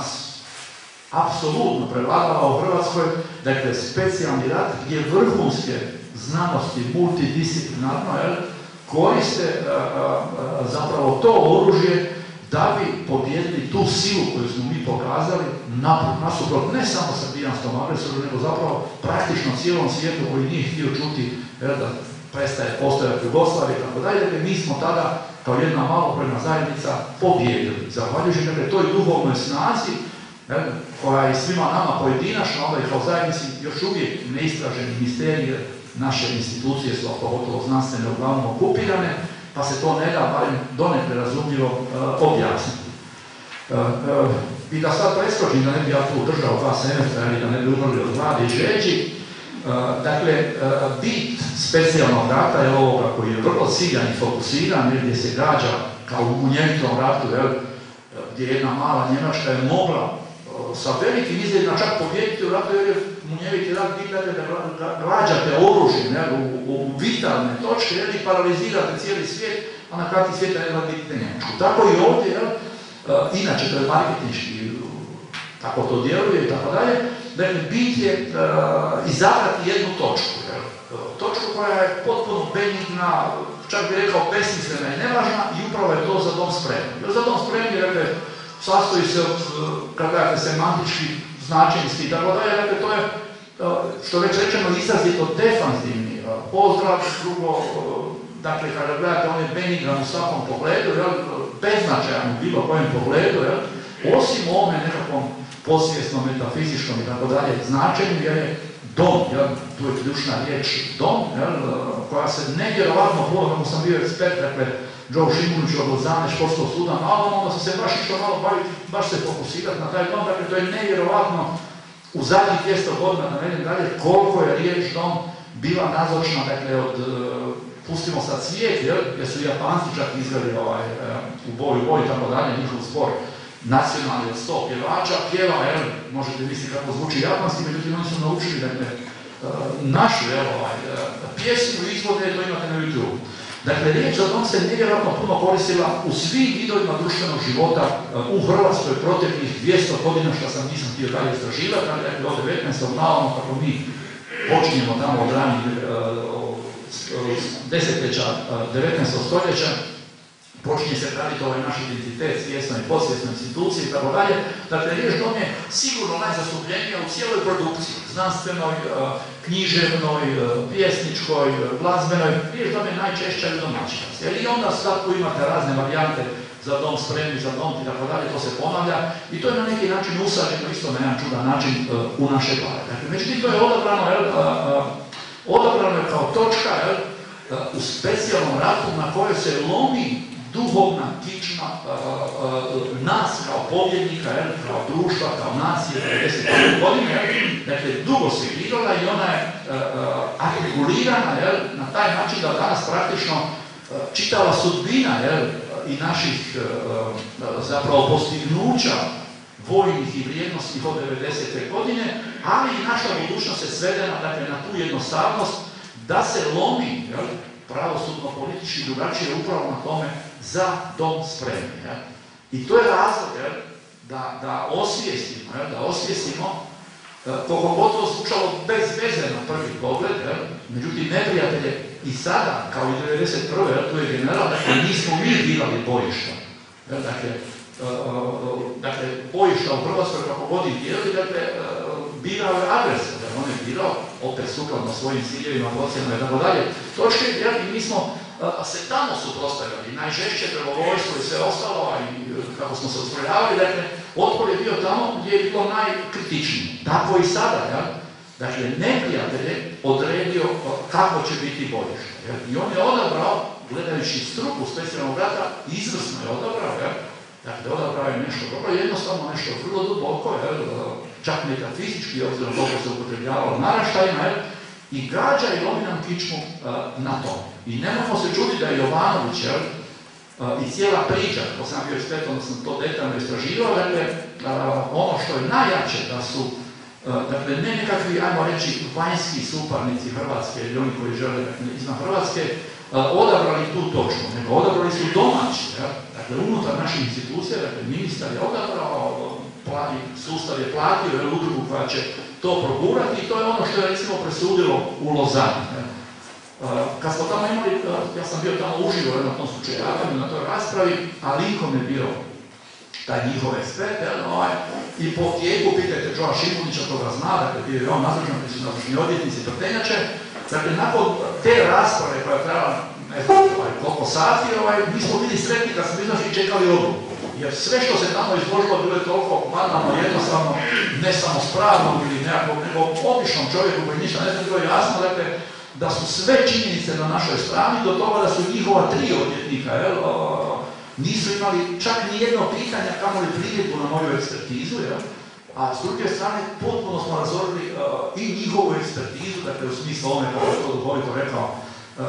apsolutno prevladala u Hrvatskoj, dakle, specijalni rat gdje vrhunske znanosti, multidisciplinarno, jel, koriste a, a, a, zapravo to oružje da bi pobjedili tu silu koju smo mi pokazali nasuprot ne samo srbijanskom agresoru, nego zapravo praktično cijelom svijetu koji nije htio čuti jel, da prestaje postojati Jugoslavija i tako dalje. Dakle, mi smo tada kao jedna malobrojna zajednica pobjedili. Zahvaljujući dakle, toj duhovnoj snazi, jel, koja je svima nama pojedinačno, onda i kao zajednici još uvijek neistraženi misterije naše institucije su, pogotovo znanstvene, uglavnom okupirane, pa se to ne da, barem donekle razumljivo, uh, objasniti. Uh, uh, I da sad preskočim, da ne bi ja tu držao dva semestra ili da ne bi umrli od gladi i žeđi, uh, dakle, uh, bit specijalnog rata je ovoga koji je vrlo ciljan i fokusiran, gdje se gađa kao u munjevitom ratu, jel, gdje jedna mala Njemačka je mogla uh, sa velikim izgledima čak pobjediti u ratu, jer je munjeviti rat biti da glađate oružjem u, u vitalne točke jel, i paralizirate cijeli svijet, a na karti svijeta ne biti Njemačku. Tako i ovdje, jel, uh, inače to je marketinški, tako to djeluje i tako dalje, dakle, bit je uh, izabrati jednu točku, jel, točku koja je potpuno benigna, čak bi rekao besmislena i nevažna, i upravo je to za dom spremni. Jer za dom spremni, dakle, sastoji se od, kad gledate semantički, značenjski i tako dalje, dakle, to je, što već rečeno, izrazito defanzivni pozdrav, drugo, dakle, kada gledate, on je benigran u svakom pogledu, jel, beznačajan u bilo kojem pogledu, jel, osim ovome nekakvom posvjesnom, metafizičkom i tako dalje značenju, jer je dom, jel, tu je ključna riječ dom, jel, koja se nevjerovatno puno, kako sam bio ekspert, dakle, Joe Šimunić od Lozane školskog suda, malo onda sam se baš išao malo baviti, baš se fokusirati na taj dom, dakle, to je nevjerovatno u zadnjih dvjesto godina, da ne dalje, koliko je riječ dom bila nazočna, dakle, od pustimo sad svijet, jel, jer su Japanci čak izveli ovaj, u boju, boju, tako dalje, njihov zbor nacionalni od sto pjevača, pjeva, jel, možete misliti kako zvuči japanski, međutim oni su naučili, dakle, našu, jel, ovaj, pjesmu izvode, to imate na YouTube. Dakle, riječ o tom se nevjerojatno puno koristila u svim vidovima društvenog života u Hrvatskoj proteklih dvjesto godina, što sam nisam htio dalje istraživati, ali dakle, od devetnaestog naravno, kako mi počinjemo tamo od ranih desetljeća devetnaestog stoljeća, počinje se graditi ovaj naš identitet, svjesnoj i podsvjesnoj instituciji i tako dalje. Dakle, riječ dom je sigurno najzastupljenija u cijeloj produkciji, znanstvenoj, književnoj, pjesničkoj, glazbenoj. Riječ dom je najčešća i domaćinost. Jer i onda sad tu imate razne varijante za dom spremni, za dom i tako dalje, to se ponavlja i to je na neki način usađeno isto na jedan čudan način u naše glave. Dakle, međutim, to je odabrano, jel, odabrano je kao točka, jel, u specijalnom ratu na kojoj se lomi duhovna kičma uh, uh, nas kao pobjednika, jel, kao društva, kao nacije, devedeset godine, dakle, dugo se igrala i ona je uh, uh, artikulirana, jel, na taj način da danas praktično uh, čitava sudbina, jel, i naših uh, zapravo postignuća vojnih i vrijednosti od devedesete godine, ali i naša budućnost je svedena, dakle, na tu jednostavnost da se lomi, jel, pravosudno, politički drugačije upravo na tome za dom spremni. Ja? I to je razlog, ja? da, da osvijestimo, ja? da osvijestimo, koliko god to zvučalo bez veze na prvi pogled, ja? Međutim, neprijatelje i sada, kao i devedeset prve. Ja? Tu je general, dakle, nismo mi birali bojišta. Ja? Dakle, uh, uh, dakle, bojišta u Hrvatskoj, kako god ih birali, dakle, uh, birao je agresor, ja? On je birao, opet sukladno svojim ciljevima, procjenama i tako dalje. Točke, ja? I mi smo a se tamo suprotstavljali, najžešće dragovoljstvo i sve ostalo, a i kako smo se ustrojavali, dakle, otpor je bio tamo gdje je bilo najkritičnije. Tako i sada, ja? Dakle, neprijatelj je odredio kako će biti bojište. Ja? I on je odabrao, gledajući struku specijalnog rata, izvrsno je odabrao, ja? Dakle, odabrao je nešto dobro, jednostavno nešto vrlo duboko, ja? Čak nekad fizički, obzirom koliko se upotrebljavalo naraštajima, ja? I gađa i lomi nam kičmu uh, na to. I nemojmo se čuditi da je Jovanović, jel, uh, i cijela priča, ko sam bio ekspert, onda sam to detaljno istraživao, dakle, uh, ono što je najjače da su, uh, dakle, ne nekakvi, ajmo reći, vanjski suparnici Hrvatske ili oni koji žele, dakle, izvan Hrvatske, uh, odabrali tu točku, nego odabrali su domaći, jel, dakle, unutar naših institucija, dakle, ministar je odabrao, plati, sustav je platio, jel, udrugu koja će to progurati i to je ono što je recimo presudilo u Lozani. Uh, kad smo tamo imali, uh, ja sam bio tamo uživo na tom slučajavanju, na toj raspravi, a Lincoln je bio taj njihov ekspert, ovaj, i po tijeku, pitajte Joa Šimunića, koga zna, dakle bio je on nazočan, koji su nazočni odvjetnici Prtenjače, dakle nakon te rasprave koja je trajala, ne znam, ovaj, koliko sati, ovaj, mi smo bili sretni kad smo iznašli i čekali odluku. Jer sve što se tamo izložilo bilo je toliko banalno, jednostavno, ne samo s pravnom ili nekakvom, nego običnom čovjeku koji ništa ne znam, bilo jasno, dakle, da su sve činjenice na našoj strani, do toga da su njihova tri odvjetnika, jel, o, nisu imali čak ni jedno pitanje, kamo li primjedbu na moju ekspertizu, jel, a s druge strane potpuno smo razorili uh, i njihovu ekspertizu, dakle, u smislu ome, kako je to duhovito rekao uh,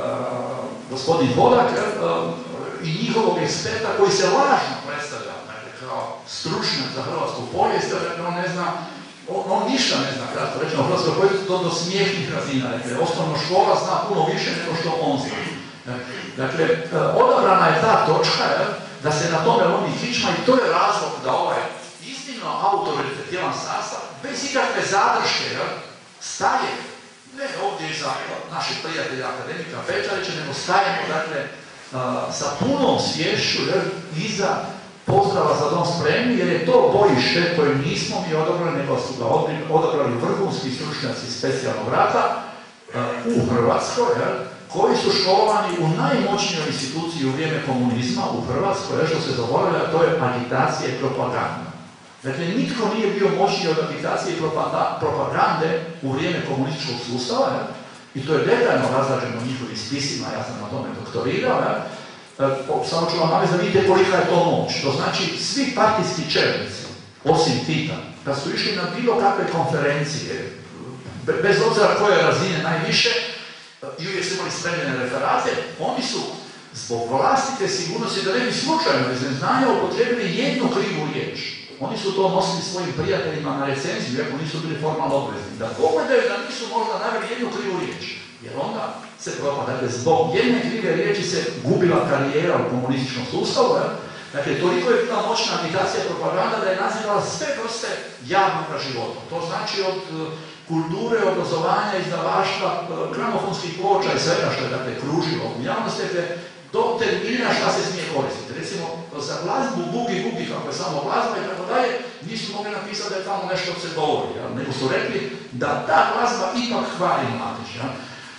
gospodin Hodak, jel, uh, i njihovog eksperta koji se lažno predstavlja, dakle, kao stručnjak za hrvatsku povijest, dakle, on ne zna, on, on ništa ne zna, kratko rečeno, hrvatskoj povijesti to do smiješnih razina, dakle, osnovno škola zna puno više nego što on zna. Dakle, odabrana je ta točka, je, da se na tome lomi kičma i to je razlog da ovaj iznimno autoritetivan sastav, bez ikakve zadrške, je, staje, ne ovdje iza naših prijatelja akademika Pečarića, nego stajemo, dakle, sa punom svješću iza pozdrava za dom spremni, jer je to bojište koje nismo mi odabrali, nego su ga odabrali vrhunski stručnjaci specijalnog rata uh, u Hrvatskoj, jer, koji su školovani u najmoćnijoj instituciji u vrijeme komunizma u Hrvatskoj, jer što se zaboravlja, to je agitacija i propaganda. Dakle, nitko nije bio moćniji od agitacije i propagande u vrijeme komunističkog sustava, jer, i to je detaljno razrađeno u njihovim spisima, ja sam na tome doktorirao, ja? E, samo ću vam navesti da vidite kolika je to moć. To znači, svi partijski čelnici, osim Tita, kad su išli na bilo kakve konferencije, be, bez obzira koje razine najviše, i uvijek su imali spremljene referate, oni su zbog vlastite sigurnosti da ne bi slučajno iz neznanja upotrijebili jednu krivu riječ. Oni su to nosili svojim prijateljima na recenziju, iako nisu bili formalno obvezni. Da pogledaju da nisu možda naveli jednu krivu riječ, jer onda se propada. Dakle, zbog jedne krive riječi se gubila karijera u komunističkom sustavu. Ja? Dakle, toliko je bila moćna agitacija propaganda da je nazirala sve vrste javnog života. To znači od kulture, obrazovanja, izdavaštva, gramofonskih ploča i svega što je dakle kružilo u javnosti, do termina šta se smije koristiti. Recimo, za glazbu bugi bugi, kako je samo glazba i tako dalje, nisu mogli napisati da je tamo nešto se govori, ja? Nego su rekli da ta glazba ipak kvari mladić. Ja?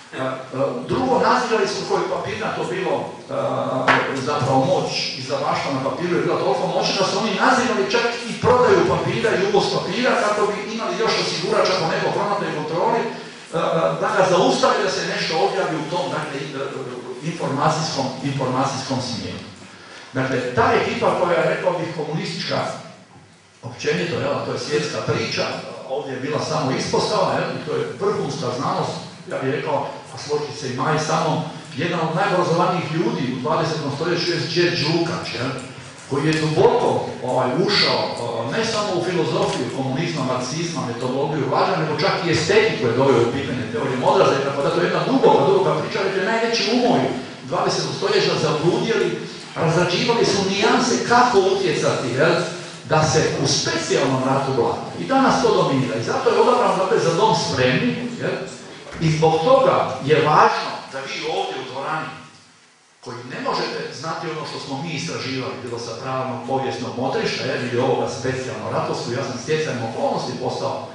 Drugo, nazirali su koji papirna to bilo zapravo moć izdavaštva na papiru je bila toliko moćna da su oni nazirali čak i prodaju papira i uvoz papira kako bi imali još osigurač ako neko pronađe kontroli da ga zaustavi da se nešto objavi u tom dakle, informacijskom, informacijskom smjeru. Dakle, ta ekipa koja je, rekao bih, komunistička općenito, jel, to je svjetska priča, ovdje je bila samo ispostava, jel, to je vrhunska znanost, ja bih rekao, a složiti se i Maj, samo jedan od najobrazovanijih ljudi u dvadesetom stoljeću je Đerđ Lukács, koji je duboko ovaj, ušao ne samo u filozofiju komunizma, marksizma, metodologiju vlada, nego čak i estetiku je doveo u pitanje teorijom odraza, i tako da to je jedna duboka, duboka priča, jer je najveći umoju dvadesetog stoljeća zabludjeli, razrađivali su nijanse kako utjecati, jel, da se u specijalnom ratu vlada. I danas to dominira. I zato je odabran dakle, za dom spremni, jel, i zbog toga je važno da vi ovdje u dvorani, koji ne možete znati ono što smo mi istraživali, bilo sa pravnog povijesnog motrišta, ili ovoga specijalno ratovskog, ja sam stjecajem okolnosti postao a,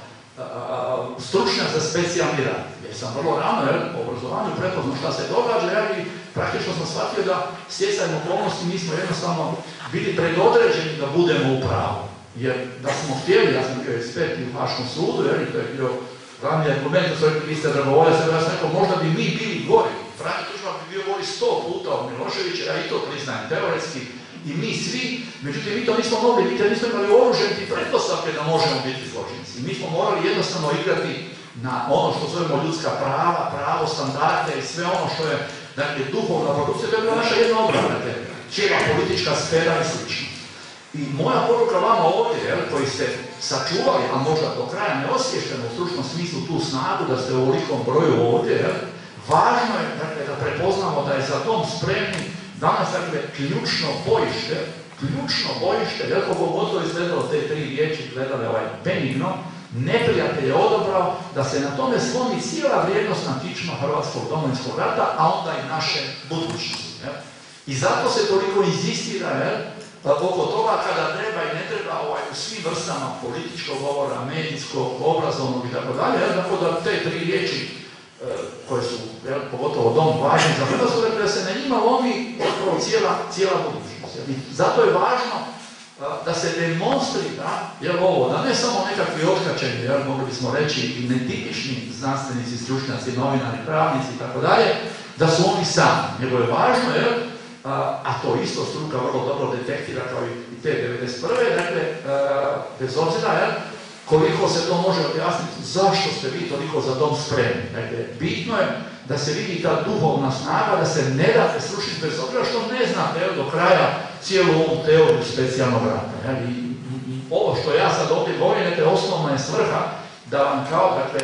a, stručnjak za specijalni rat. Jer sam vrlo rano, jer po obrazovanju prepoznao šta se događa, ja i praktično sam shvatio da stjecajem okolnosti mi smo jednostavno bili predodređeni da budemo u pravu. Jer da smo htjeli, ja sam bio ekspert i u Haškom sudu, jer to je bio glavni argument, da su rekli, vi ste dragovoljac, ja sam rekao, možda bi mi bili gori. Franjo Tuđman bi bio gori sto puta od Miloševića, ja i to priznajem teoretski, i mi svi, međutim mi to nismo mogli, mi te nismo imali oružje i pretpostavke da možemo biti zločinci. Mi smo morali jednostavno igrati na ono što zovemo ljudska prava, pravo, standarde i sve ono što je, dakle, duhovna produkcija, to je bila naša jedna obrana, dakle, cijela politička sfera i slično. I moja poruka vama ovdje, jel, koji ste sačuvali, a možda do kraja neosvješteno u stručnom smislu tu snagu da ste u ovolikom broju ovdje, jel, važno je dakle, da prepoznamo da je za dom spremni danas dakle, ključno bojište, ključno bojište, jel, koliko god to izgledalo te tri riječi, gledali ovaj benigno, neprijatelj je odabrao da se na tome slomi cijela vrijednostna kičma Hrvatskog domovinskog rata, a onda i naše budućnosti. Jel. I zato se toliko inzistira, jel, oko toga kada treba i ne treba ovaj, u svim vrstama političkog govora, medijskog, obrazovnog i tako dalje, tako da te tri riječi e, koje su, jel, pogotovo dom važni za Hrvatsku, da se na njima lomi cijela, cijela budućnost. I zato je važno a, da se demonstrira, jel, ovo, da ne samo nekakvi otkačeni, jel, mogli bismo reći i netipični znanstvenici, stručnjaci, novinari, pravnici i tako dalje, da su oni sami. Nego je važno, jel, A, a to isto struka vrlo dobro detektira kao i te devedeset prve. Dakle, a, bez obzira, jel, koliko se to može objasniti, zašto ste vi toliko za dom spremni. Dakle, bitno je da se vidi ta duhovna snaga, da se ne date srušiti bez obzira što ne znate, jel, do kraja cijelu ovu teoriju specijalnog rata. Jel, i, i ovo što ja sad ovdje govorim, dakle, osnovna je svrha da vam kao, dakle,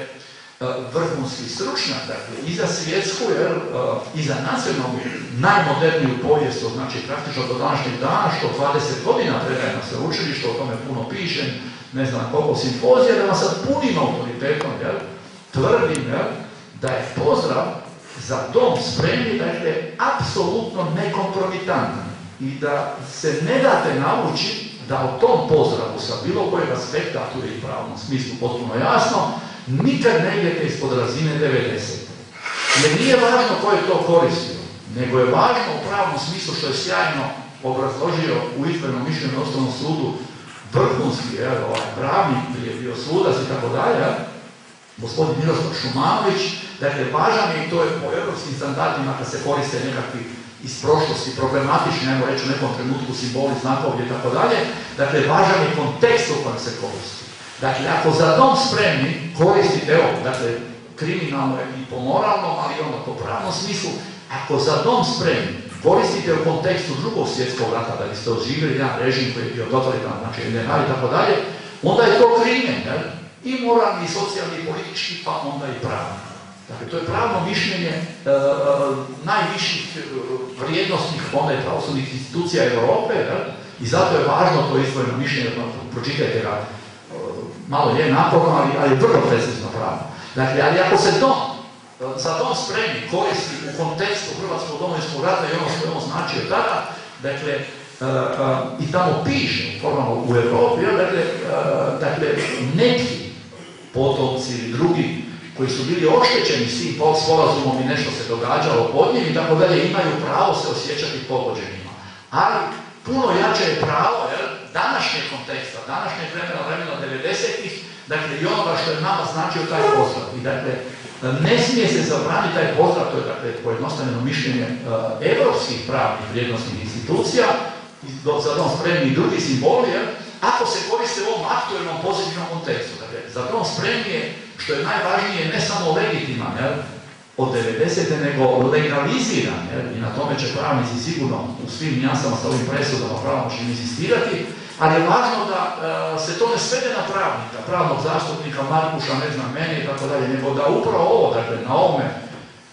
vrhunski stručnjak, dakle, i za svjetsku, jer, i za nacionalnu, najmoderniju povijest, znači praktično do današnjeg dana, što dvadeset godina predaje na sveučilištu, o tome puno pišem, ne znam koliko simpozija, da vam sad punim autoritetom, jel, tvrdim, jel, da je pozdrav za dom spremni, dakle, apsolutno nekompromitantan i da se ne date navući da o tom pozdravu sa bilo kojeg aspekta, tu je i pravnom smislu potpuno jasno, nikad ne idete ispod razine devedeset. Jer nije važno ko je to koristio, nego je važno u pravnom smislu što je sjajno obrazložio u izbornom mišljenju na Ustavnom sudu vrhunski, jel, ovaj, pravnik, prije bio sudac i tako dalje, gospodin Miroslav Šumanović, dakle, važan je i to je po europskim standardima kad se koriste nekakvi iz prošlosti problematični, ajmo reći u nekom trenutku simboli, znakovlje i tako dalje, dakle, važan je kontekst u kojem se koristi. Dakle, ako za dom spremni koristite, evo, dakle, kriminalno i po moralnom, ali onda po pravnom smislu, ako za dom spremni koristite u kontekstu drugog svjetskog rata, da biste oživjeli jedan režim koji je bio totalitan, znači N D H i tako dalje, onda je to krimen, jel? I moralni, i socijalni, i politički, pa onda i pravni. Dakle, to je pravno mišljenje e, e, najviših e, vrijednostnih onda i pravosudnih institucija Europe, jel? I zato je važno to izdvojeno mišljenje, pročitajte ga, e, malo je naporno, ali, ali vrlo precizno pravno. Dakle, ali ako se dom za dom spremni koristi u kontekstu Hrvatskog domovinskog rata i ono što je on značio tada, dakle, uh, uh, i tamo piše, formalno u Europi, dakle, uh, dakle, neki potomci ili drugi koji su bili oštećeni s tim sporazumom i nešto se događalo pod njim i tako dalje, imaju pravo se osjećati pogođenima. Ali puno jače je pravo, jer današnjeg konteksta, današnjeg vremena, vremena devedesetih, dakle, i onoga što je nama značio taj pozdrav. I dakle, ne smije se zabraniti taj pozdrav, to je dakle pojednostavljeno mišljenje uh, evropskih pravnih vrijednostnih institucija, za dom spremni i drugi simboli, jer, ako se koriste u ovom aktualnom pozitivnom kontekstu. Dakle, za dom spremni je, što je najvažnije, ne samo legitiman, jer, od devedesete nego legaliziran, jer, i na tome će pravnici sigurno u svim nijansama sa ovim presudama pravomoćnim insistirati, ali je važno da uh, se to ne svede na pravnika, pravnog zastupnika, Markuša, ne znam, mene i tako dalje, nego da upravo ovo, dakle, na ovome, uh,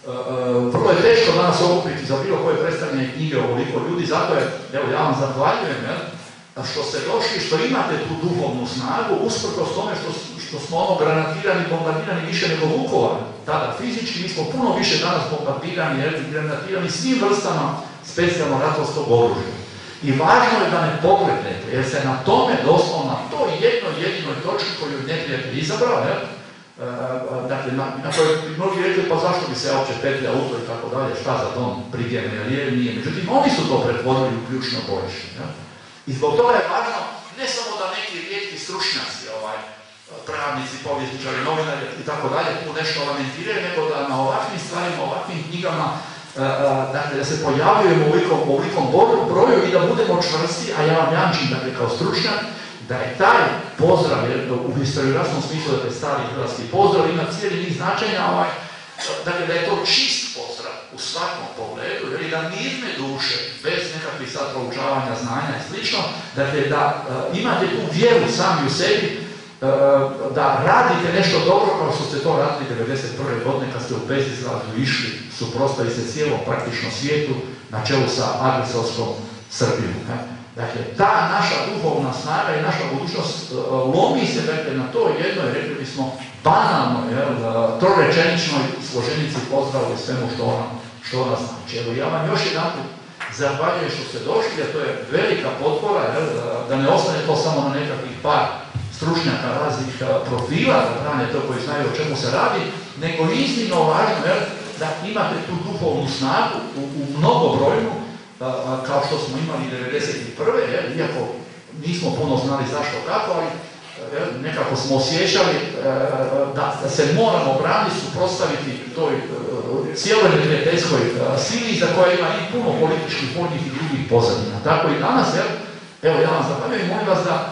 uh, vrlo je teško danas okupiti za bilo koje predstavljanje knjige ovoliko ljudi, zato je, evo, ja vam zahvaljujem, jel, što ste došli, što imate tu duhovnu snagu, usprkos tome što, što smo ono granatirani, bombardirani više nego Vukovar, tada fizički, mi smo puno više danas bombardirani, jel, granatirani svim vrstama specijalno ratovskog oružja. I važno je da ne pogledete, jer se na tome, doslovno na toj jednoj jedinoj točki koju je neprijatelj izabrao, ne? E, dakle, na, na kojoj bi mnogi rekli, pa zašto bi se uopće petlja u to i tako dalje, šta za dom pridjevne, jer je, nije. Međutim, oni su to pretvorili u ključno bojište. I zbog toga je važno ne samo da neki rijetki stručnjaci, ovaj, pravnici, povjesničari, novinari i tako dalje, tu nešto lamentiraju, nego da na ovakvim stvarima, ovakvim knjigama, Uh, uh, dakle, da se pojavljujemo u ovolikom broju i da budemo čvrsti, a ja vam jamčim, dakle, kao stručnjak, da je taj pozdrav, jer u historiografskom smislu, dakle, stari hrvatski pozdrav ima cijeli niz značenja, ovaj, dakle, da je to čist pozdrav u svakom pogledu, jer i da mirne duše, bez nekakvih sad proučavanja, znanja i slično, dakle, da uh, imate tu vjeru sami u sebi, da radite nešto dobro kao što ste to radili devedeset prve godine kad ste u bezizlazu išli suprotstaviti se cijelom praktično svijetu na čelu sa agresorskom Srbijom. Dakle, ta naša duhovna snaga i naša budućnost lomi se dakle, na to jednoj, rekli bismo, banalnoj, trorečeničnoj složenici pozdravu i svemu što ona, što ona znači. Evo, ja vam još jedan put zahvaljujem što ste došli, a to je velika potpora, da ne ostane to samo na nekakvih par stručnjaka raznih profila, da to koji znaju o čemu se radi, nego iznimno važno je da imate tu duhovnu snagu u, u mnogobrojnu, kao što smo imali devedeset prve Jer, iako nismo puno znali zašto kako, ali jer, nekako smo osjećali da, da se moramo braniti, suprotstaviti toj cijeloj neprijateljskoj sili za koja ima i puno političkih, vojnih i drugih pozadina. Tako i danas, jer, evo ja vam zahvaljujem i molim vas da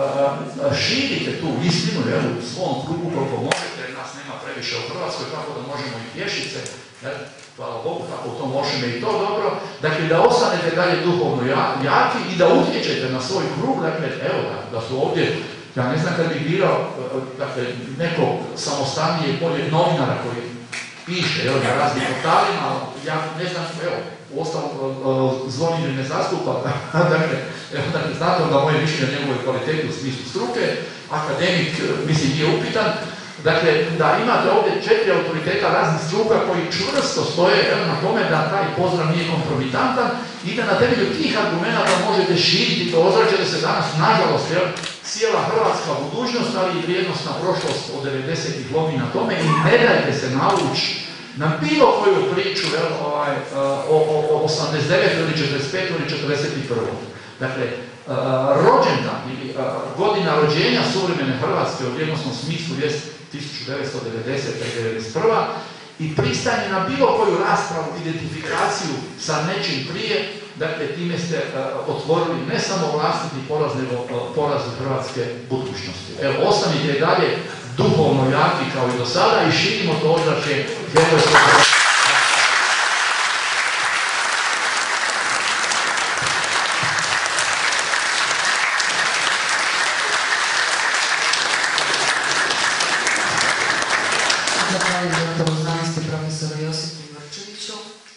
širite tu istinu jer, u svom krugu koliko možete, jer nas nema previše u Hrvatskoj, tako da možemo i pješice, jer, hvala Bogu, tako to možemo i to dobro, dakle da ostanete dalje duhovno jaki i da utječete na svoj krug, dakle, evo da, da su ovdje, ja ne znam kad bih birao, dakle, nekog samostalnije i bolje novinara koji piše, evo, na raznim portalima, ja ne znam, evo, u ostalom Zvonimir ne zastupa, dakle, evo, dakle, znate da moje mišljenje o njegovoj kvaliteti u smislu struke, akademik, mislim, nije upitan, dakle, da imate ovdje četiri autoriteta raznih struka koji čvrsto stoje evo, na tome da taj pozdrav nije kompromitantan i da na temelju tih argumenata možete širiti to ozračje da se danas, nažalost, jel, cijela hrvatska budućnost, ali i vrijednostna prošlost od devedesetih lomi na tome i ne dajte se navući na bilo koju priču jel, ovaj, o, o, o osamdeset devetoj ili četrdeset petoj ili četrdeset prvoj Dakle, uh, rođendan ili uh, godina rođenja suvremene Hrvatske u vrijednosnom smislu jest tisuću devetsto devedeseta i devedeset prva i pristanje na bilo koju raspravu, identifikaciju sa nečim prije, dakle, time ste uh, otvorili ne samo vlastiti poraz, nego uh, poraz hrvatske budućnosti. Evo, ostanite dalje duhovno jaki kao i do sada i širimo to ozračje vjerojstvo. Zahvaljujem doktoru znanosti profesoru Josipu Jurčeviću.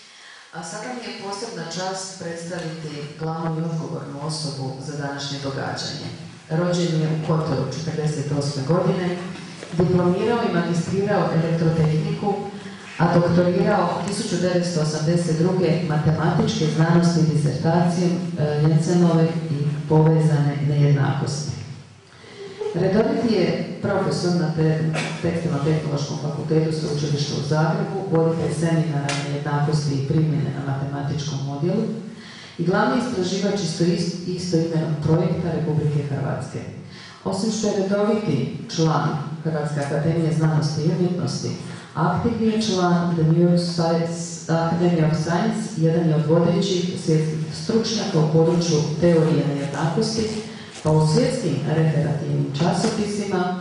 A sada mi je posebna čast predstaviti glavnu i odgovornu osobu za današnje događanje. Rođen je u Kotoru četrdeset osme godine, diplomirao i magistrirao elektrotehniku, a doktorirao tisuću devetsto osamdeset druge matematičke znanosti i disertacijom Jensenove i povezane nejednakosti. Redoviti je profesor na Tekstilno-tehnološkom fakultetu Sveučilišta u Zagrebu, voditelj seminara nejednakosti i primjene na matematičkom modelu i glavni istraživač istoimenog projekta Republike Hrvatske. Osim što je redoviti član Hrvatske akademije znanosti i umjetnosti, aktivni je član The New York Academy of Science, jedan je od vodećih svjetskih stručnjaka u području teorije nejednakosti, pa u svjetskim referativnim časopisima,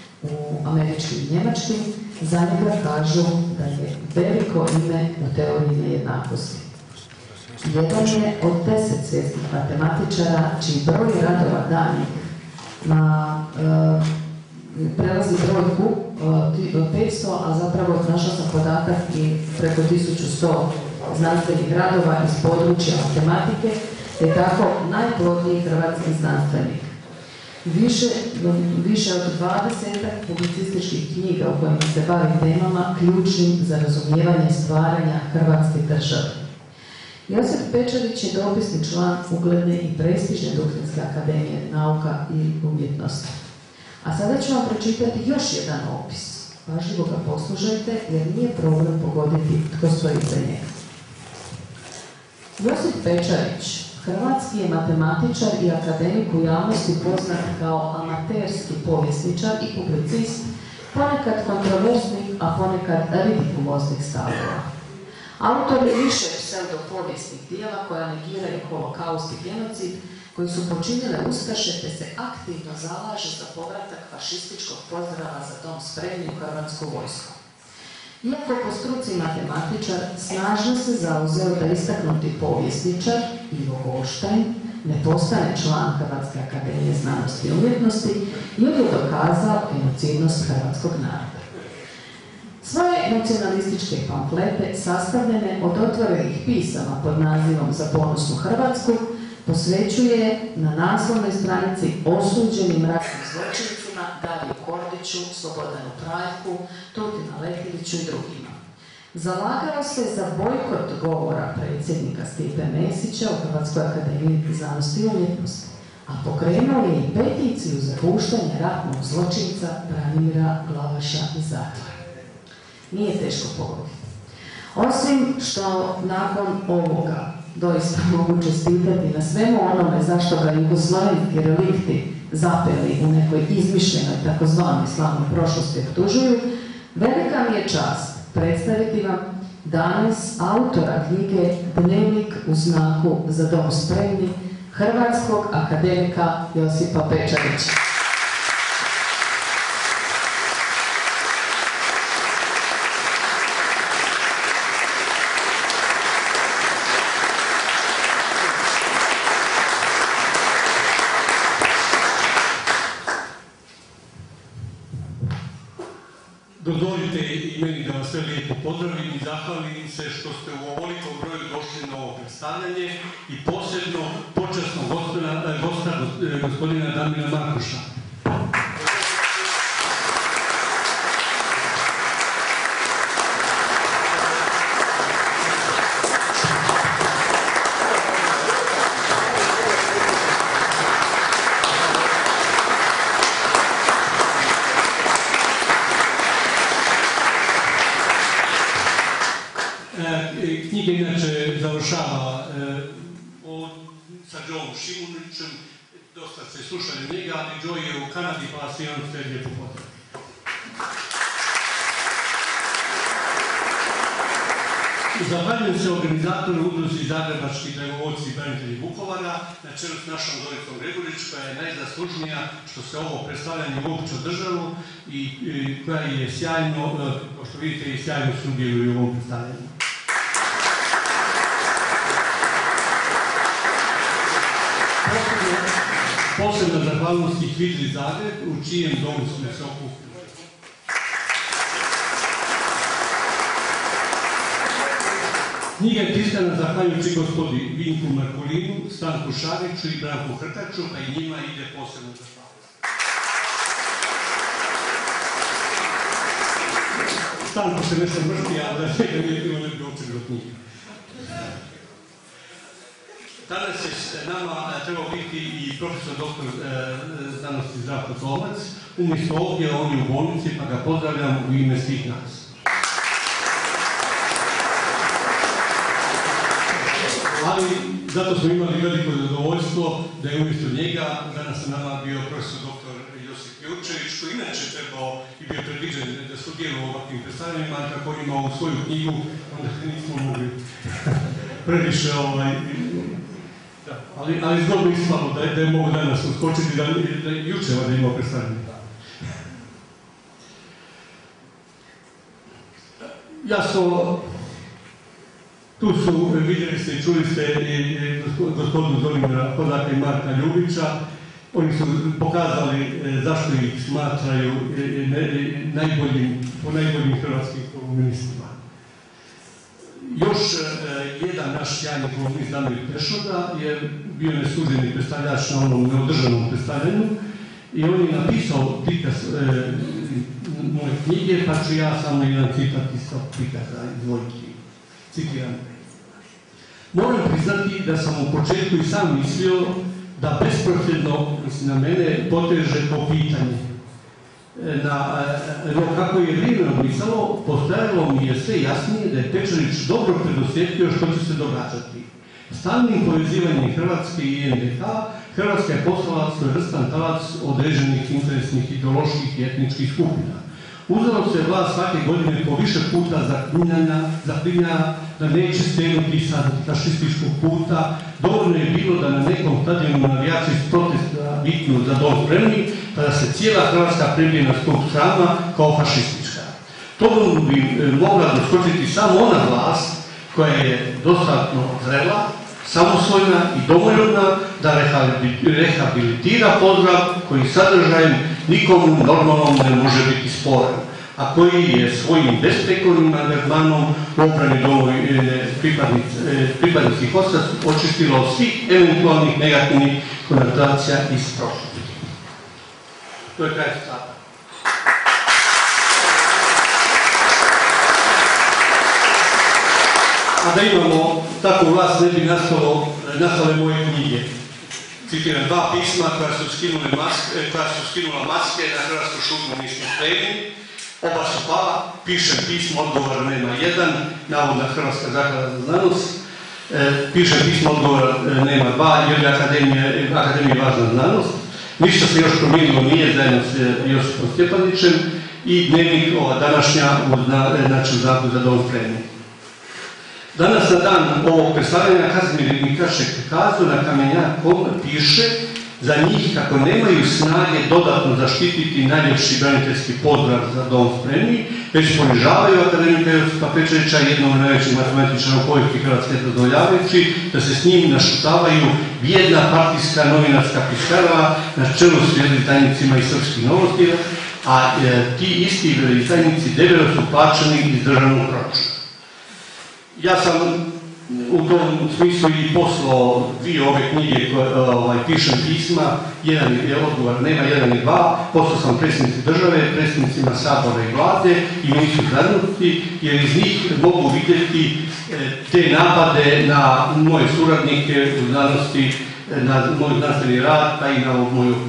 u američkim i njemačkim, za njega kažu da je veliko ime u teoriji nejednakosti. Jedan je od deset svjetskih matematičara čiji broj radova danih na e, prelazi brojku e, petsto, a zapravo našla sam podatak i preko tisuću sto znanstvenih radova iz područja matematike, te tako najplodniji hrvatski znanstvenik. Više, više od dvadesetak publicističkih knjiga u kojima se bavi temama ključnim za razumijevanje stvaranja Hrvatske države. Josip Pečarić je dopisni član ugledne i prestižne Duksinske akademije nauka i umjetnosti. A sada ću vam pročitati još jedan opis. Pažljivo ga poslušajte jer nije problem pogoditi tko stoji za njega. Josip Pečarić, hrvatski je matematičar i akademik u javnosti poznat kao amaterski povjesničar i publicist, ponekad kontroverznih, a ponekad ridikuloznih stavova. Autor je više pseudopovijesnih dijela koja negiraju holokaust i genocid, koji su počinile ustaše, te se aktivno zalaže za povratak fašističkog pozdrava za dom spremni u hrvatsku vojsku. Iako po struci matematičar, snažno se zauzeo da istaknuti povjesničar Ivo Goštajn ne postane član Hrvatske akademije znanosti i umjetnosti i on je dokazao genocidnost hrvatskog naroda. Svoje nacionalističke pamflete, sastavljene od otvorenih pisama pod nazivom Za ponosnu Hrvatsku, posvećuje na naslovnoj stranici osuđenim ratnim zločincima Dariju Kordiću, Slobodanu Praljku, Tutina Letiliću i drugima. Zalagao se za bojkot govora predsjednika Stipe Mesića u Hrvatskoj akademiji znanosti i umjetnosti, a pokrenuo je i peticiju za puštanje ratnog zločinca Branimira Glavaša iz zatvora. Nije teško pogoditi. Osim što nakon ovoga doista mogu čestitati na svemu onome zašto ga jugoslavenski relikti zapeli u nekoj izmišljenoj takozvanoj slavnoj prošlosti optužuju, velika mi je čast predstaviti vam danas autora knjige Dnevnik u znaku za dom spremni, hrvatskog akademika Josipa Pečarića. Dozvolite i meni da vas sve lijepo pozdravim i zahvalim se što ste u ovolikom broju došli na ovo predstavljanje i posebno počasnog gosta gospodina Damira Markuša. Knjiga inače završava e, o, sa Joeom Šimunićem, dosta ste slušali njega, ali Joe je u Kanadi pa se on sve lijepo pozdravlja. Zahvaljujem se organizatoru udruzi Zagrebački dragovoljci i branitelji Vukovara na čelu s našom Doricom Gregurić, koja je najzaslužnija što se ovo predstavljanje uopće održalo i koja je sjajno, kao što vidite, i sjajno sudjeluje u ovom predstavljanju. Posebna zahvalnost i Kvitli Zagreb, u čijem domu smo se okupili. Knjiga je tiskana zahvaljujući gospodi Vinku Markulinu, Stanku Šariću i Branku Hrkaču, pa i njima ide posebno zahvalnost. Stanko se nešto vrti, ali da njega nije bilo ne bi uopće bilo knjiga. Danas je s nama trebao biti i profesor doktor znanosti Zdravko Tomac. Umjesto ovdje, on je u bolnici, pa ga pozdravljam u ime svih nas. Ali zato smo imali veliko zadovoljstvo da je umjesto njega danas sa nama bio profesor doktor Josip Jurčević, koji inače trebao i bio predviđen da sudjeluje u ovakvim predstavljanjima, ali kako on imao svoju knjigu, onda nismo mogli previše ovaj... Da, ali, ali zgodno ispalo da, da je mogu danas uskočiti, da, da je jučeva da je imao predstavljanje. Jasno, tu su, vidjeli ste i čuli ste gospodinu Zolimira Kozaka i Marka Ljubića. Oni su pokazali zašto ih smatraju najboljim, po najboljim hrvatskim komunistima. Još jedan naš sjajni komunist Damir Pešoda je bio nesuđeni predstavljač na onom neodržanom predstavljanju i on je napisao prikaz moje knjige, pa ću ja samo jedan citat iz tog prikaza izdvojiti. Citiram. Moram priznati da sam u početku i sam mislio da besprofjedno, mislim na mene, poteže to pitanje. Na, no, kako je vrijeme odmisalo, postajalo mi je sve jasnije da je Pečarić dobro predosjetio što će se događati. Stalnim povezivanjem Hrvatske i en de ha, Hrvatska je postala svojevrstan talac određenih interesnih, ideoloških i etničkih skupina. Uzelo se vlast svake godine po više puta zaklinjanja da neće skrenuti sa fašističkog puta. Dovoljno je bilo da na nekom stadionu navijači iz protesta viknu za dom spremni, pa da se cijela Hrvatska prebije na stup srama kao fašistička. To bi mogla doskočiti samo ona vlast koja je dostatno zrela, samosvojna i domoljubna da rehabilitira pozdrav koji sadržajem nikomu normalnom ne može biti sporan, a koji je svojim besprekornim angažmanom u obrani domovine pripadnici HOS-a očistilo od svih eventualnih negativnih konotacija iz prošlosti. To je kraj citata. A da imamo takvu vlast ne bi nastalo, nastale moje knjige. Citiram dva pisma koja su, skinule maske, koja su skinula maske na hrvatsku šutnu nismo spremni. Oba su pala, pišem pismo, odgovora nema jedan, navodna Hrvatska zaklada za znanost. E, pišem pismo, odgovora nema dva, jer je akademija, akademija važna znanost. Ništa se još promijenilo nije zajedno s Josipom Stjepanićem i dnevnik ova današnja u znači, znaku za dom spremni. Danas na dan ovog predstavljanja Kazimir Mikašek kazao na kamenjakom piše za njih kako nemaju snage dodatno zaštititi najljepši braniteljski pozdrav za dom spremni, već ponižavaju akademika Josipa Pečarića, jednog najvećih matematičara u povijesti Hrvatske, dozvoljavajući da se s njim našutavaju bijedna partijska novinarska piskarva na čelu s vjerodajnicima iz Srpskih novosti, a e, ti isti vjerodajnici debelo su plaćeni iz državnog proračuna. Ja sam u tom smislu i poslao dvije ove knjige koje ovaj, pišem pisma, jedan je odgovor, nema jedan i dva, poslao sam predsjednici države, predsjednicima Sabora i vlade i oni su zadovoljni jer iz njih mogu vidjeti te napade na moje suradnike u znanosti, na moj znanstveni rad, pa i na moju obitelj.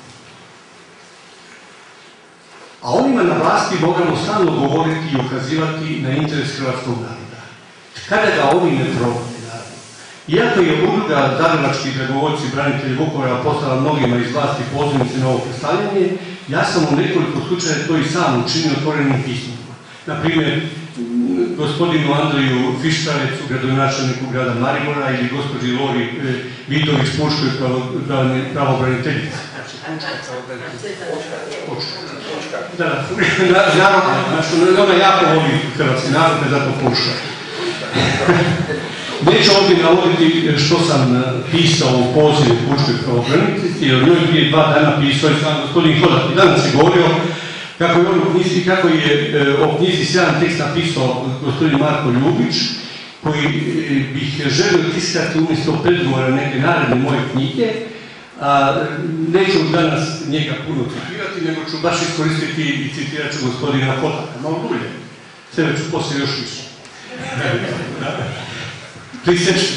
A onima na vlasti moramo stalno govoriti i ukazivati na interes hrvatskog naroda. Kada ga oni ne provode, naravno. Iako je udruga Zagrebački dragovoljci i branitelji Vukovara postala mnogima iz vlasti pozivnici na ovo predstavljanje, ja sam u nekoliko slučaja to i sam učinio otvorenim pismima. Naprimjer, gospodinu Andreju Fištarecu, gradonačelniku grada Maribora, ili gospođi Lori Vidović, pučkoj pravobraniteljici. Da, naravno, znači ona jako voli hrvatski narod, ne zato pušta. Neću ovdje navoditi što sam pisao u pozivu pučkoj pravobraniteljici, jer njoj prije dva dana pisao i sam gospodin Hodak. I danas je govorio kako je, on u knjizi, kako je o knjizi sjajan tekst napisao gospodin Marko Ljubić, koji bih želio tiskati umjesto predgovora neke naredne moje knjige. A, neću danas njega puno citirati, nego ću baš iskoristiti i citirat ću gospodina Hodaka, malo dulje. Sebe ću poslije još više. Prisjećam.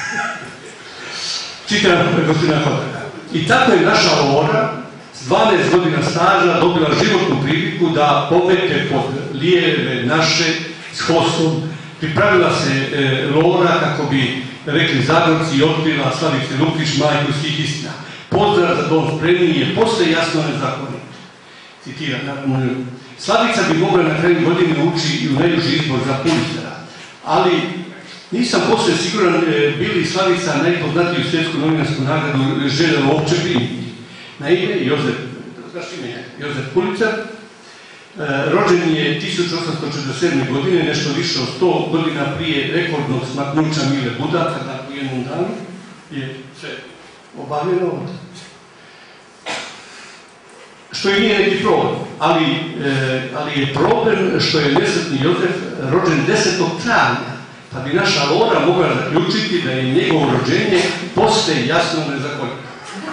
Čitam gospodina Hodaka. I tako je naša Lora s dvanaest godina staža dobila životnu priliku da pomete pod lijeve naše s Hosom. Pripravila se e, Lora, kako bi rekli Zagorci, i otkrila Slavice Lukić, majku svih istina. Pozdrav za dom spremni je posle jasno nezakonit. Citiram, Slavica bi mogla na kraju godine ući i u najduži izbor za Pulitzera, ali nisam posle siguran bili Slavica najpoznatiju svjetsku novinarsku nagradu željela uopće primiti. Naime, Jozef, znaš ime je? Jozef Pulitzer, rođen je tisuću osamsto četrdeset sedme. godine, nešto više od sto godina prije rekordnog smaknuća Mile Budaka, tako jednom danu je sve obavljeno ovdje. Što i nije neki problem, ali, e, ali je problem što je nesretni Jozef rođen desetog travnja, pa bi naša Lora mogla zaključiti da je njegovo rođenje posle jasno nezakonito.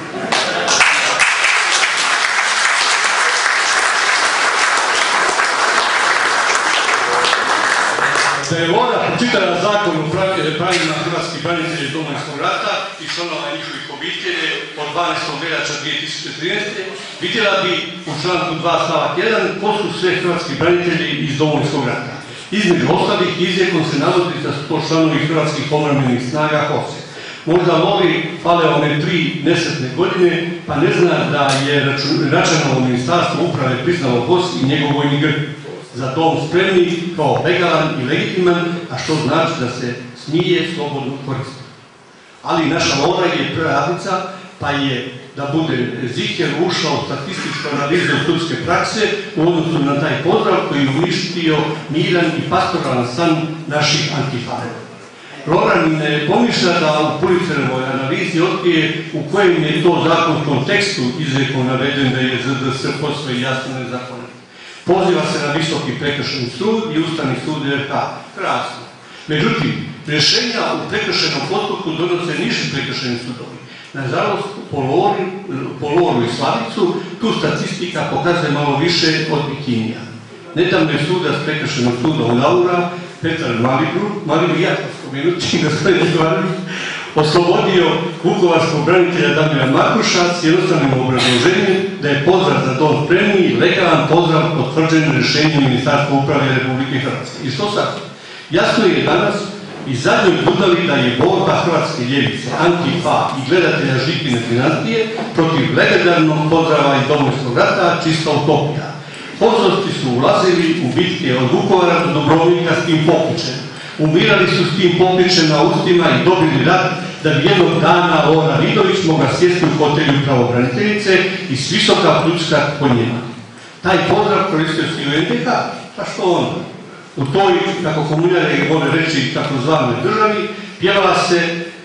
Da je Lora pročitala zakon o pravima hrvatskih branitelja iz Domovinskog rata i članova njihovih obitelji od dvanaestog veljače dvije tisuće trinaeste. vidjela bi u članku dva stavak jedan ko su sve hrvatski branitelji iz Domovinskog rata. Između ostalih izrijekom se navodi da su to članovi hrvatskih obrambenih snaga Hose. Možda Lori fale one tri nesretne godine, pa ne zna da je Račanovo ministarstvo uprave priznalo Hos i njegov vojni grb. Za dom spremni kao legalan i legitiman, a što znači da se smije slobodno koristiti. Ali naša Lora je pravnica, pa je, da bude ziher, ušao u statističku analizu sudske prakse u odnosu na taj pozdrav koji je uništio miran i pastoralan san naših antifara. Lora ne pomišlja da u Pulitzerovoj analizi otkrije u kojem je to zakonskom tekstu izrekom naveden da je Z D S posve jasno nezakonito. Poziva se na Visoki prekršajni sud i Ustavni sud R H. Krasno. Međutim, rješenja u prekršajnom postupku donose niži prekršajni sudovi. Nažalost, po Lori, po Loru i Slavicu, tu statistika pokazuje malo više od bikinija. Nedavno je sudac prekršajnog suda u Laura, Petar Malibru, Malibru ja ću spomenuti, gospodin Ivanović, oslobodio vukovarskog branitelja Damira Markuša s jednostavnim obrazloženjem da je pozdrav za dom spremni i legalan pozdrav potvrđen rješenjem Ministarstva uprave Republike Hrvatske. I što sad? Jasno je danas i zadnjoj budali da je borba hrvatske ljevice, Antifa i gledatelja Žikine dinastije protiv legendarnog pozdrava iz Domovinskog rata čista utopija. Hozovci su ulazili u bitke od Vukovara do Dubrovnika s tim popičem. Umirali su s tim popičem na ustima i dobili rat da bi jednog dana Lora Vidović mogla sjesti u fotelju pravobraniteljice i s visoka pljučka po njima. Taj pozdrav koristio si u N D H, pa što onda? U toj, kako komunjare vole reći, takozvanoj državi, pjevala se,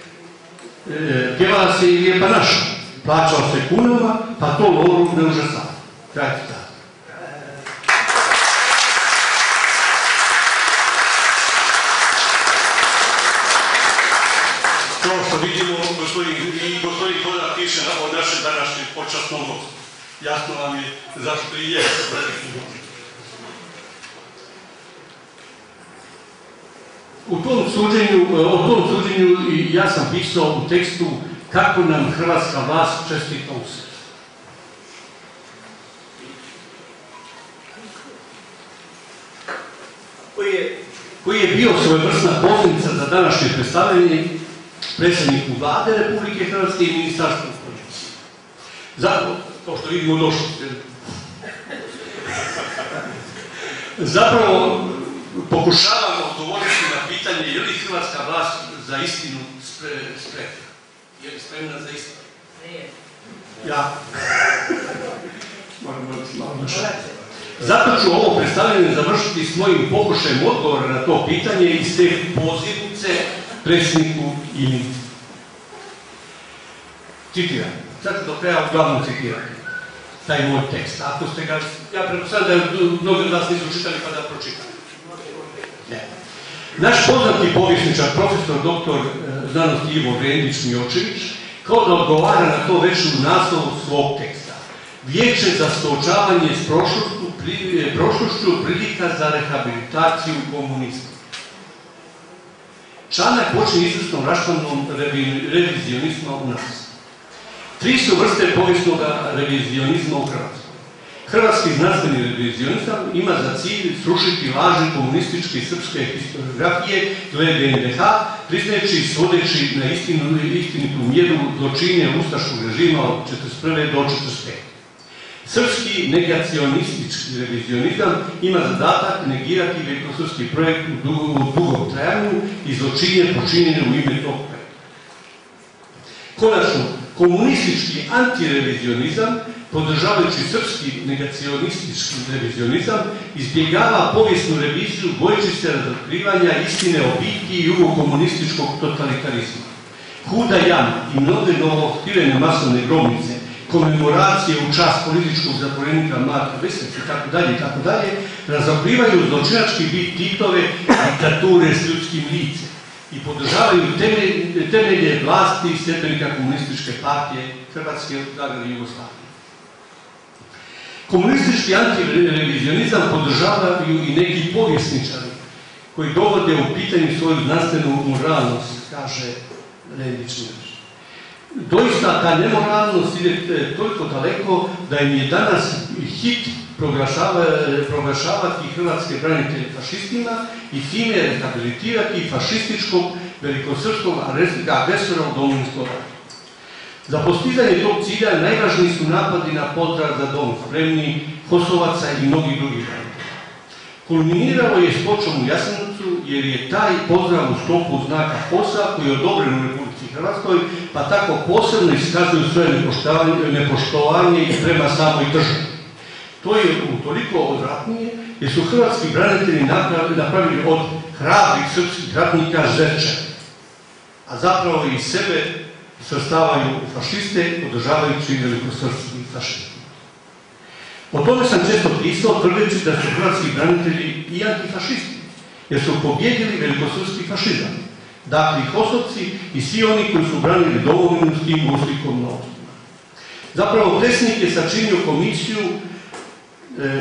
e, pjevala se i Lijepa naša. Plaćao se kunama, pa to Loru ne užasava. Kraj citata. Kao što vidimo, gospodin, i gospodin Hodak piše o našem današnjem počasnom gostu. Jasno nam je zašto i je. U tom suđenju, o tom suđenju ja sam pisao u tekstu kako nam hrvatska vlast čestita u sve. Koji je, koji je bio svojevrsna pozivnica za današnje predstavljanje predsjedniku Vlade Republike Hrvatske i Ministarstvu policije. Zato, kao što vidimo, došlo. Zapravo, pokušavamo za istinu spremna. Je li spremna za istinu? Nije. Ja. Moram biti malo našati. Zato ću ovo predstavljanje završiti s mojim pokušajem odgovora na to pitanje iz te pozivnice predsjedniku ili. Citiram. Sad do kraja uglavnom citiram taj moj tekst. Ako ste ga, ja pretpostavljam da mnogi od vas nisu čitali pa da pročitam. Ne. Naš poznati povjesničar, profesor doktor znanosti Ivo Vrendić-Miočević, kao da odgovara na to već u naslovu svog teksta. Vijeće za suočavanje s prošlošću, prošlošću prilika za rehabilitaciju komunizma. Članak počne izvrsnom raščlamom revizionizma u nas. Tri su vrste povijesnog revizionizma u Hrvatskoj. Hrvatski znanstveni revizionizam ima za cilj srušiti laži komunističke i srpske historiografije glede en de ha, priznajući i svodeći na istinu, istinitu mjeru zločinja ustaškog režima od četrdeset prve do četrdeset pete. Srpski negacionistički revizionizam ima zadatak negirati velikosrpski projekt u dugom trajanju i zločinje počinjene u ime tog projekta. Konačno, komunistički antirevizionizam, podržavajući srpski negacionistički revizionizam, izbjegava povijesnu reviziju bojeći se razotkrivanja istine o biti i jugokomunističkog totalitarizma. Huda jama i mnoge novootkivene masovne grobnice, komemoracije u čast političkog zatvorenika Marka Veselice itd. itd. razotkrivaju zločinački bit Titove diktature s ljudskim licem i podržavaju temelje, temelje vlasti i sljedbenika komunističke partije Hrvatske i Jugoslavije. Komunistički antirevizionizam podržavaju i neki povjesničari koji dovode u pitanje svoju znanstvenu moralnost, kaže Vrendić-Miočević. Doista ta nemoralnost ide toliko daleko da im je danas hit proglašavati hrvatske branitelje fašistima i time rehabilitirati fašističkog velikosrpskog agresora u Domovinskom ratu. Za postizanje tog cilja najvažniji su napadi na pozdrav za dom spremni, Kosovaca i mnogih drugih branitelja. Kulminiralo je s počom u Jasenovcu jer je taj pozdrav u sklopu znaka posa koji je odobren u Republici Hrvatskoj, pa tako posebno iskazuju svoje nepoštovanje i prema samoj državi. To je utoliko odvratnije jer su hrvatski branitelji napravili od hrabrih srpskih ratnika žrtve, a zapravo i sebe svrstavaju u fašiste, podržavajući velikosrpski fašizam. O tome sam često pisao, tvrdeći da su hrvatski branitelji i antifašisti, jer su pobjedili velikosrpski fašizam. Dakle, i Kosovci i svi oni koji su branili domovinu s tim uslikom na osnovima. Zapravo, predsjednik je sačinio komisiju e,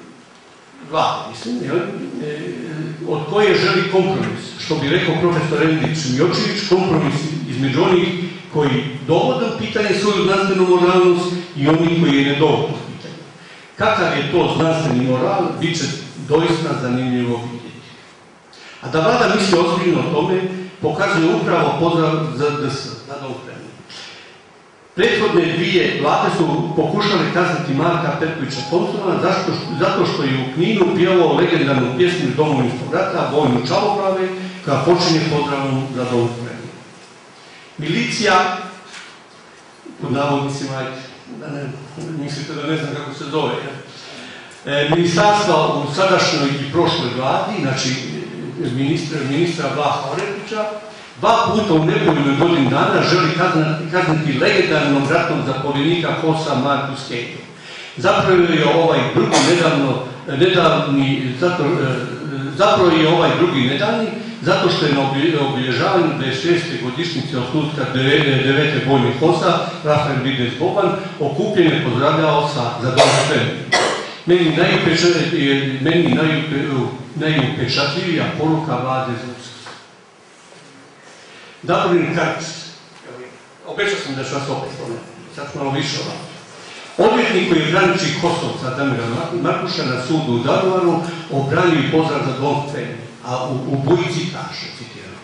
dva, mislim, e, od koje želi kompromis. Što bi rekao profesor Vrendić-Miočević, kompromis između onih koji dovode u pitanje svoju znanstvenu moralnost i onih koji je ne dovode u pitanje. Kakav je to znanstveni moral, bit će doista zanimljivo vidjeti. A da vlada misli ozbiljno o tome, pokazuje upravo pozdrav za D S, za Dom spremni. Prethodne dvije vlade su pokušali kazniti Marka Petkovića Thompsona zato što je u Kninu pjevao legendarnu pjesmu iz Domovinskog rata, Vojnu čavoglave, koja počinje pozdravom za Dom spremni. Milicija, pod navodnicima, da ne mislite da ne znam kako se zove, e, ministarstva u sadašnjoj i prošloj vladi, znači ministra, ministra Vlaha Orepića, dva puta u nekoliko godinu dana želi kazniti legendarnom ratnom zapovjednika H O S-a Marku Skejdu. Zapravo je ovaj drugi nedavno, nedavni, zato, zapravo je ovaj drugi nedavni, zato što je na obilježavanju dvadeset šeste godišnjice osnutka devete bojne H O S-a Rafael Vides Boban okupljen je pozdravljao sa za Dom spremni. Meni najupečatljivija poruka vlade za Uskrs. Davorin Karpić, obećao sam da ću vas opet spomenuti, sad malo više o vam. Odvjetnik koji je graniči Kosovca Damira Markuša na sudu u Daruvaru obranio i pozdrav za Dom spremni, a u, u Bujici kaže, citiram.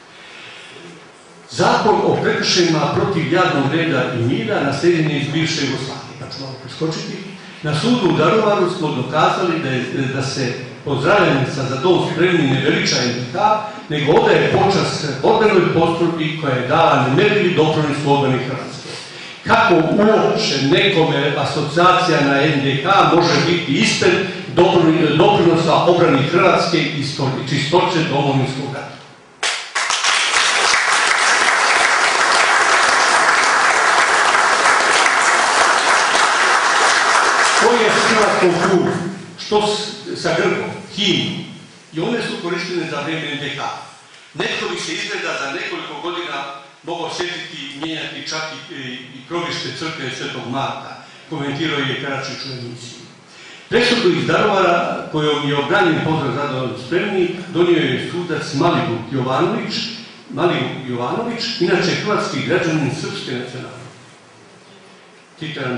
Zakon o prekršajima protiv javnog reda i mira nasljeđen je iz bivše Jugoslavije, pa ću malo preskočiti. Na sudu u Daruvaru smo dokazali da, je, da se pozdravljanje sa za Dom spremni ne veliča en de ha, nego odaje počast borbenoj postrojbi koja je dala nemjerljivi doprinos u obrani Hrvatske. Kako uopće nekome asocijacija na en de ka može biti ispred doprinosa obrani Hrvatske i čistoće Domovinskog rata? To je s hrvatskom kuru, što sa grbom, himnom, i one su korištene za vrijeme en de ka. Netko bi se izgleda za nekoliko godina mogao sjetiti i mijenjati čak i, i, i krovište crkve Svetog Marka, komentirao je Karačić u emisiji. Presudu iz Daruvara, kojom je obranjen pozdrav zadovoljno spremni, donio je sudac Malibuk Jovanović, Malibuk Jovanović, inače hrvatski građanin srpske nacionalnosti. Citiram.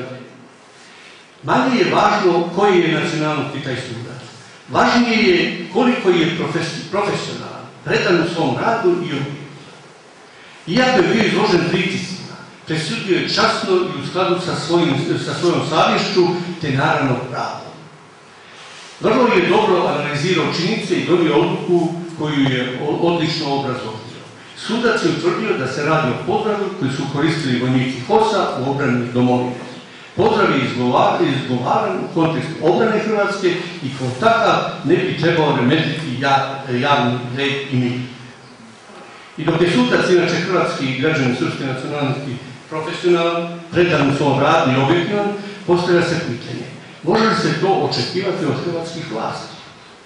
Manje je važno koji je nacionalnosti taj sudac. Važnije je koliko je profesionalan, predan u svom radu i uvijek. Iako je bio izložen pritiscima, presudio je časno i u skladu sa, svojim, sa svojom savješću, te naravno pravom. Vrlo je dobro analizirao činjenice i donio odluku koju je odlično obrazložio. Sudac je utvrdio da se radi o pozdravu koji su koristili vojnici HOS-a u obrani domovine. Pozdrav je izgovaran u kontekstu obrane Hrvatske i kao takav ne bi trebao remetiti javni red i mir. I dok je sudac, inače hrvatski građanin srpske nacionalnosti, profesionalan, predan u svom radu i objektivan, postavlja se pitanje. Može li se to očekivati od hrvatskih vlasti?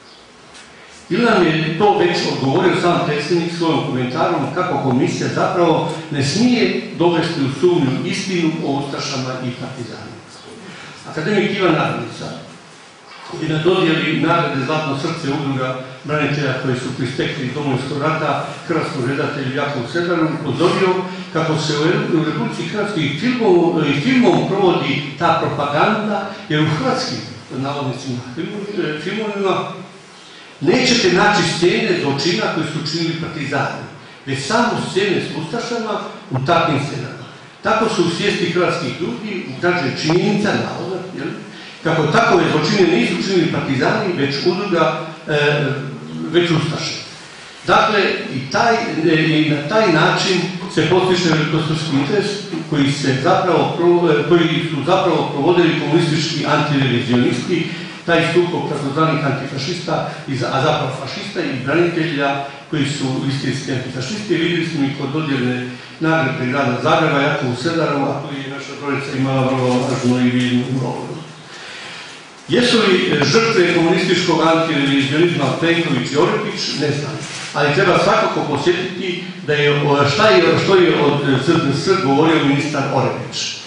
Ili nam je to već odgovorio sam predsjednik svojom komentarom kako komisija zapravo ne smije dovesti u sumnju istinu o ustašama i partizanima. Akademik Ivan Narnica je na dodjeli nagrade Zlatno srce udruga branitelja koji su pristekli iz Domovinskog rata hrvatskom redatelju Jakovu Sedaru upozorio kako se u Republici Hrvatskoj i filmom, i filmom provodi ta propaganda, jer u hrvatskim navodnicima filmovima nećete naći scene zločina koji su činili partizani, već samo scene s ustašama u takvim scenama. Tako su u svijesti hrvatskih ljudi ugrađene činjenica, navodno, kako takove zločine nisu činili partizani, već udruga, e, već ustaše. Dakle, i, taj, i na taj način se postiže velikosrpski interes koji, se zapravo, koji su zapravo provodili komunistički antirevizionisti, taj sukob takozvanih antifašista, a zapravo fašista i branitelja koji su istinski antifašisti. Vidjeli smo i kod dodjele nagrade grada Zagreba, Jakovu Sedaru, a tu je naša trojica imala vrlo važno i vidnu ulogu. Jesu li žrtve komunističkog antirevizionizma Plenković i Orepić? Ne znam. Ali treba svakako posjetiti da je, šta je, što je od Z D S govorio ministar Orepić.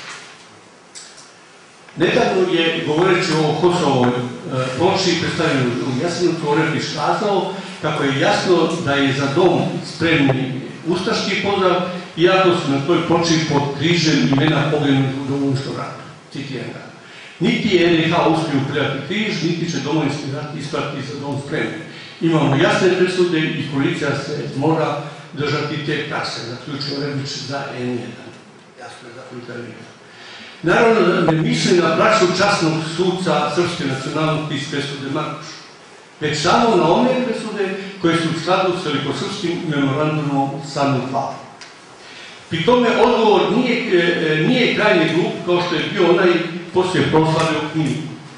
Nedavno je, govoreći o Hosovoj ploči predstavljenoj u Jasenovcu, Orepić kazao kako je jasno da je za dom spremni ustaški pozdrav, iako su na toj ploči pod križem imena poginulih u Domovinskom ratu. Citiram ga. Niti je en de ka uspio upeljati križ, niti će Domovinski rat ispratiti za dom spremni. Imamo jasne presude i policija se mora držati te prakse, zaključio Orepić za en jedan. Jasno je zaključio. Naravno da ne misli na praksu časnog suca srpske nacionalnosti iz presude Markuš, već samo na one presude koje su u skladu s velikosrpskim memorandumom Sanu dva. Pri tome odgovor nije, nije krajnje glup kao što je bio onaj poslije proslave u knjigu.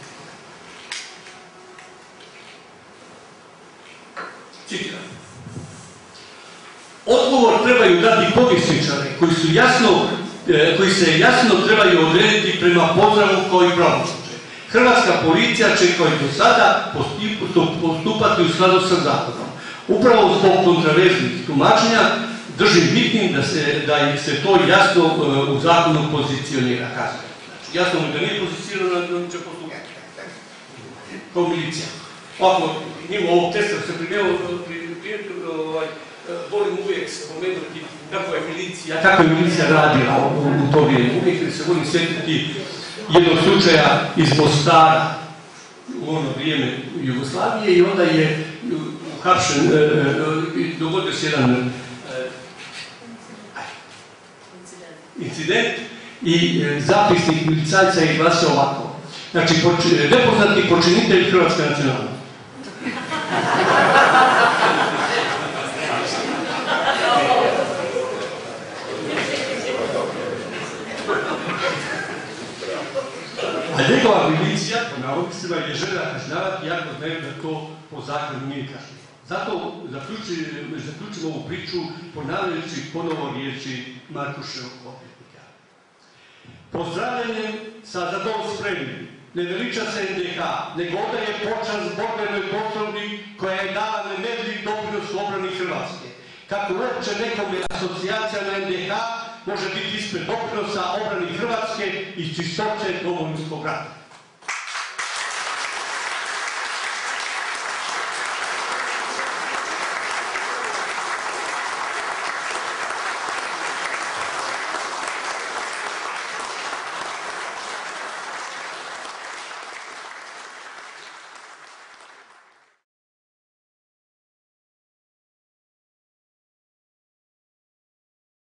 Citiram. Odgovor trebaju dati povjesničari koji su jasno koji se jasno trebaju odrediti prema pozdravu koji pravosuđe. Hrvatska policija će kao i do sada postupati u skladu sa zakonom. Upravo zbog kontraverznih tumačenja držim bitnim da se, da se to jasno u zakonu pozicionira kasnije. Znači, jasno mu da nije pozicionirano, da će postupati. Kao milicija. Ovako, njima ovog testa se primjelo, volim uvijek spomenuti kako je milicija, kako je milicija radila u, u to vrijeme. Uvijek se volim sjetiti jednog slučaja iz Mostara u ono vrijeme Jugoslavije i onda je uhapšen, e, e, dogodio se jedan e, incident i e, zapisnik milicajca je glasio ovako. Znači, poč, nepoznati počinitelj hrvatske nacionalnosti. A njegova milicija, po navodnicima, je željela kažnjavati, jako znaju da to po zakonu nije kažnjivo. Zato zaključimo ovu priču ponavljajući ponovo riječi Markuševog odvjetnika. Pozdravljanjem sa za dom spremni ne veliča se en de ha, nego odaje počast borbenoj postrojbi koja je dala nemjerljiv doprinos u obrani Hrvatske. Kako uopće nekome asocijacija na en de ha može biti ispred doprinosa obrani Hrvatske i čistoće Domovinskog rata.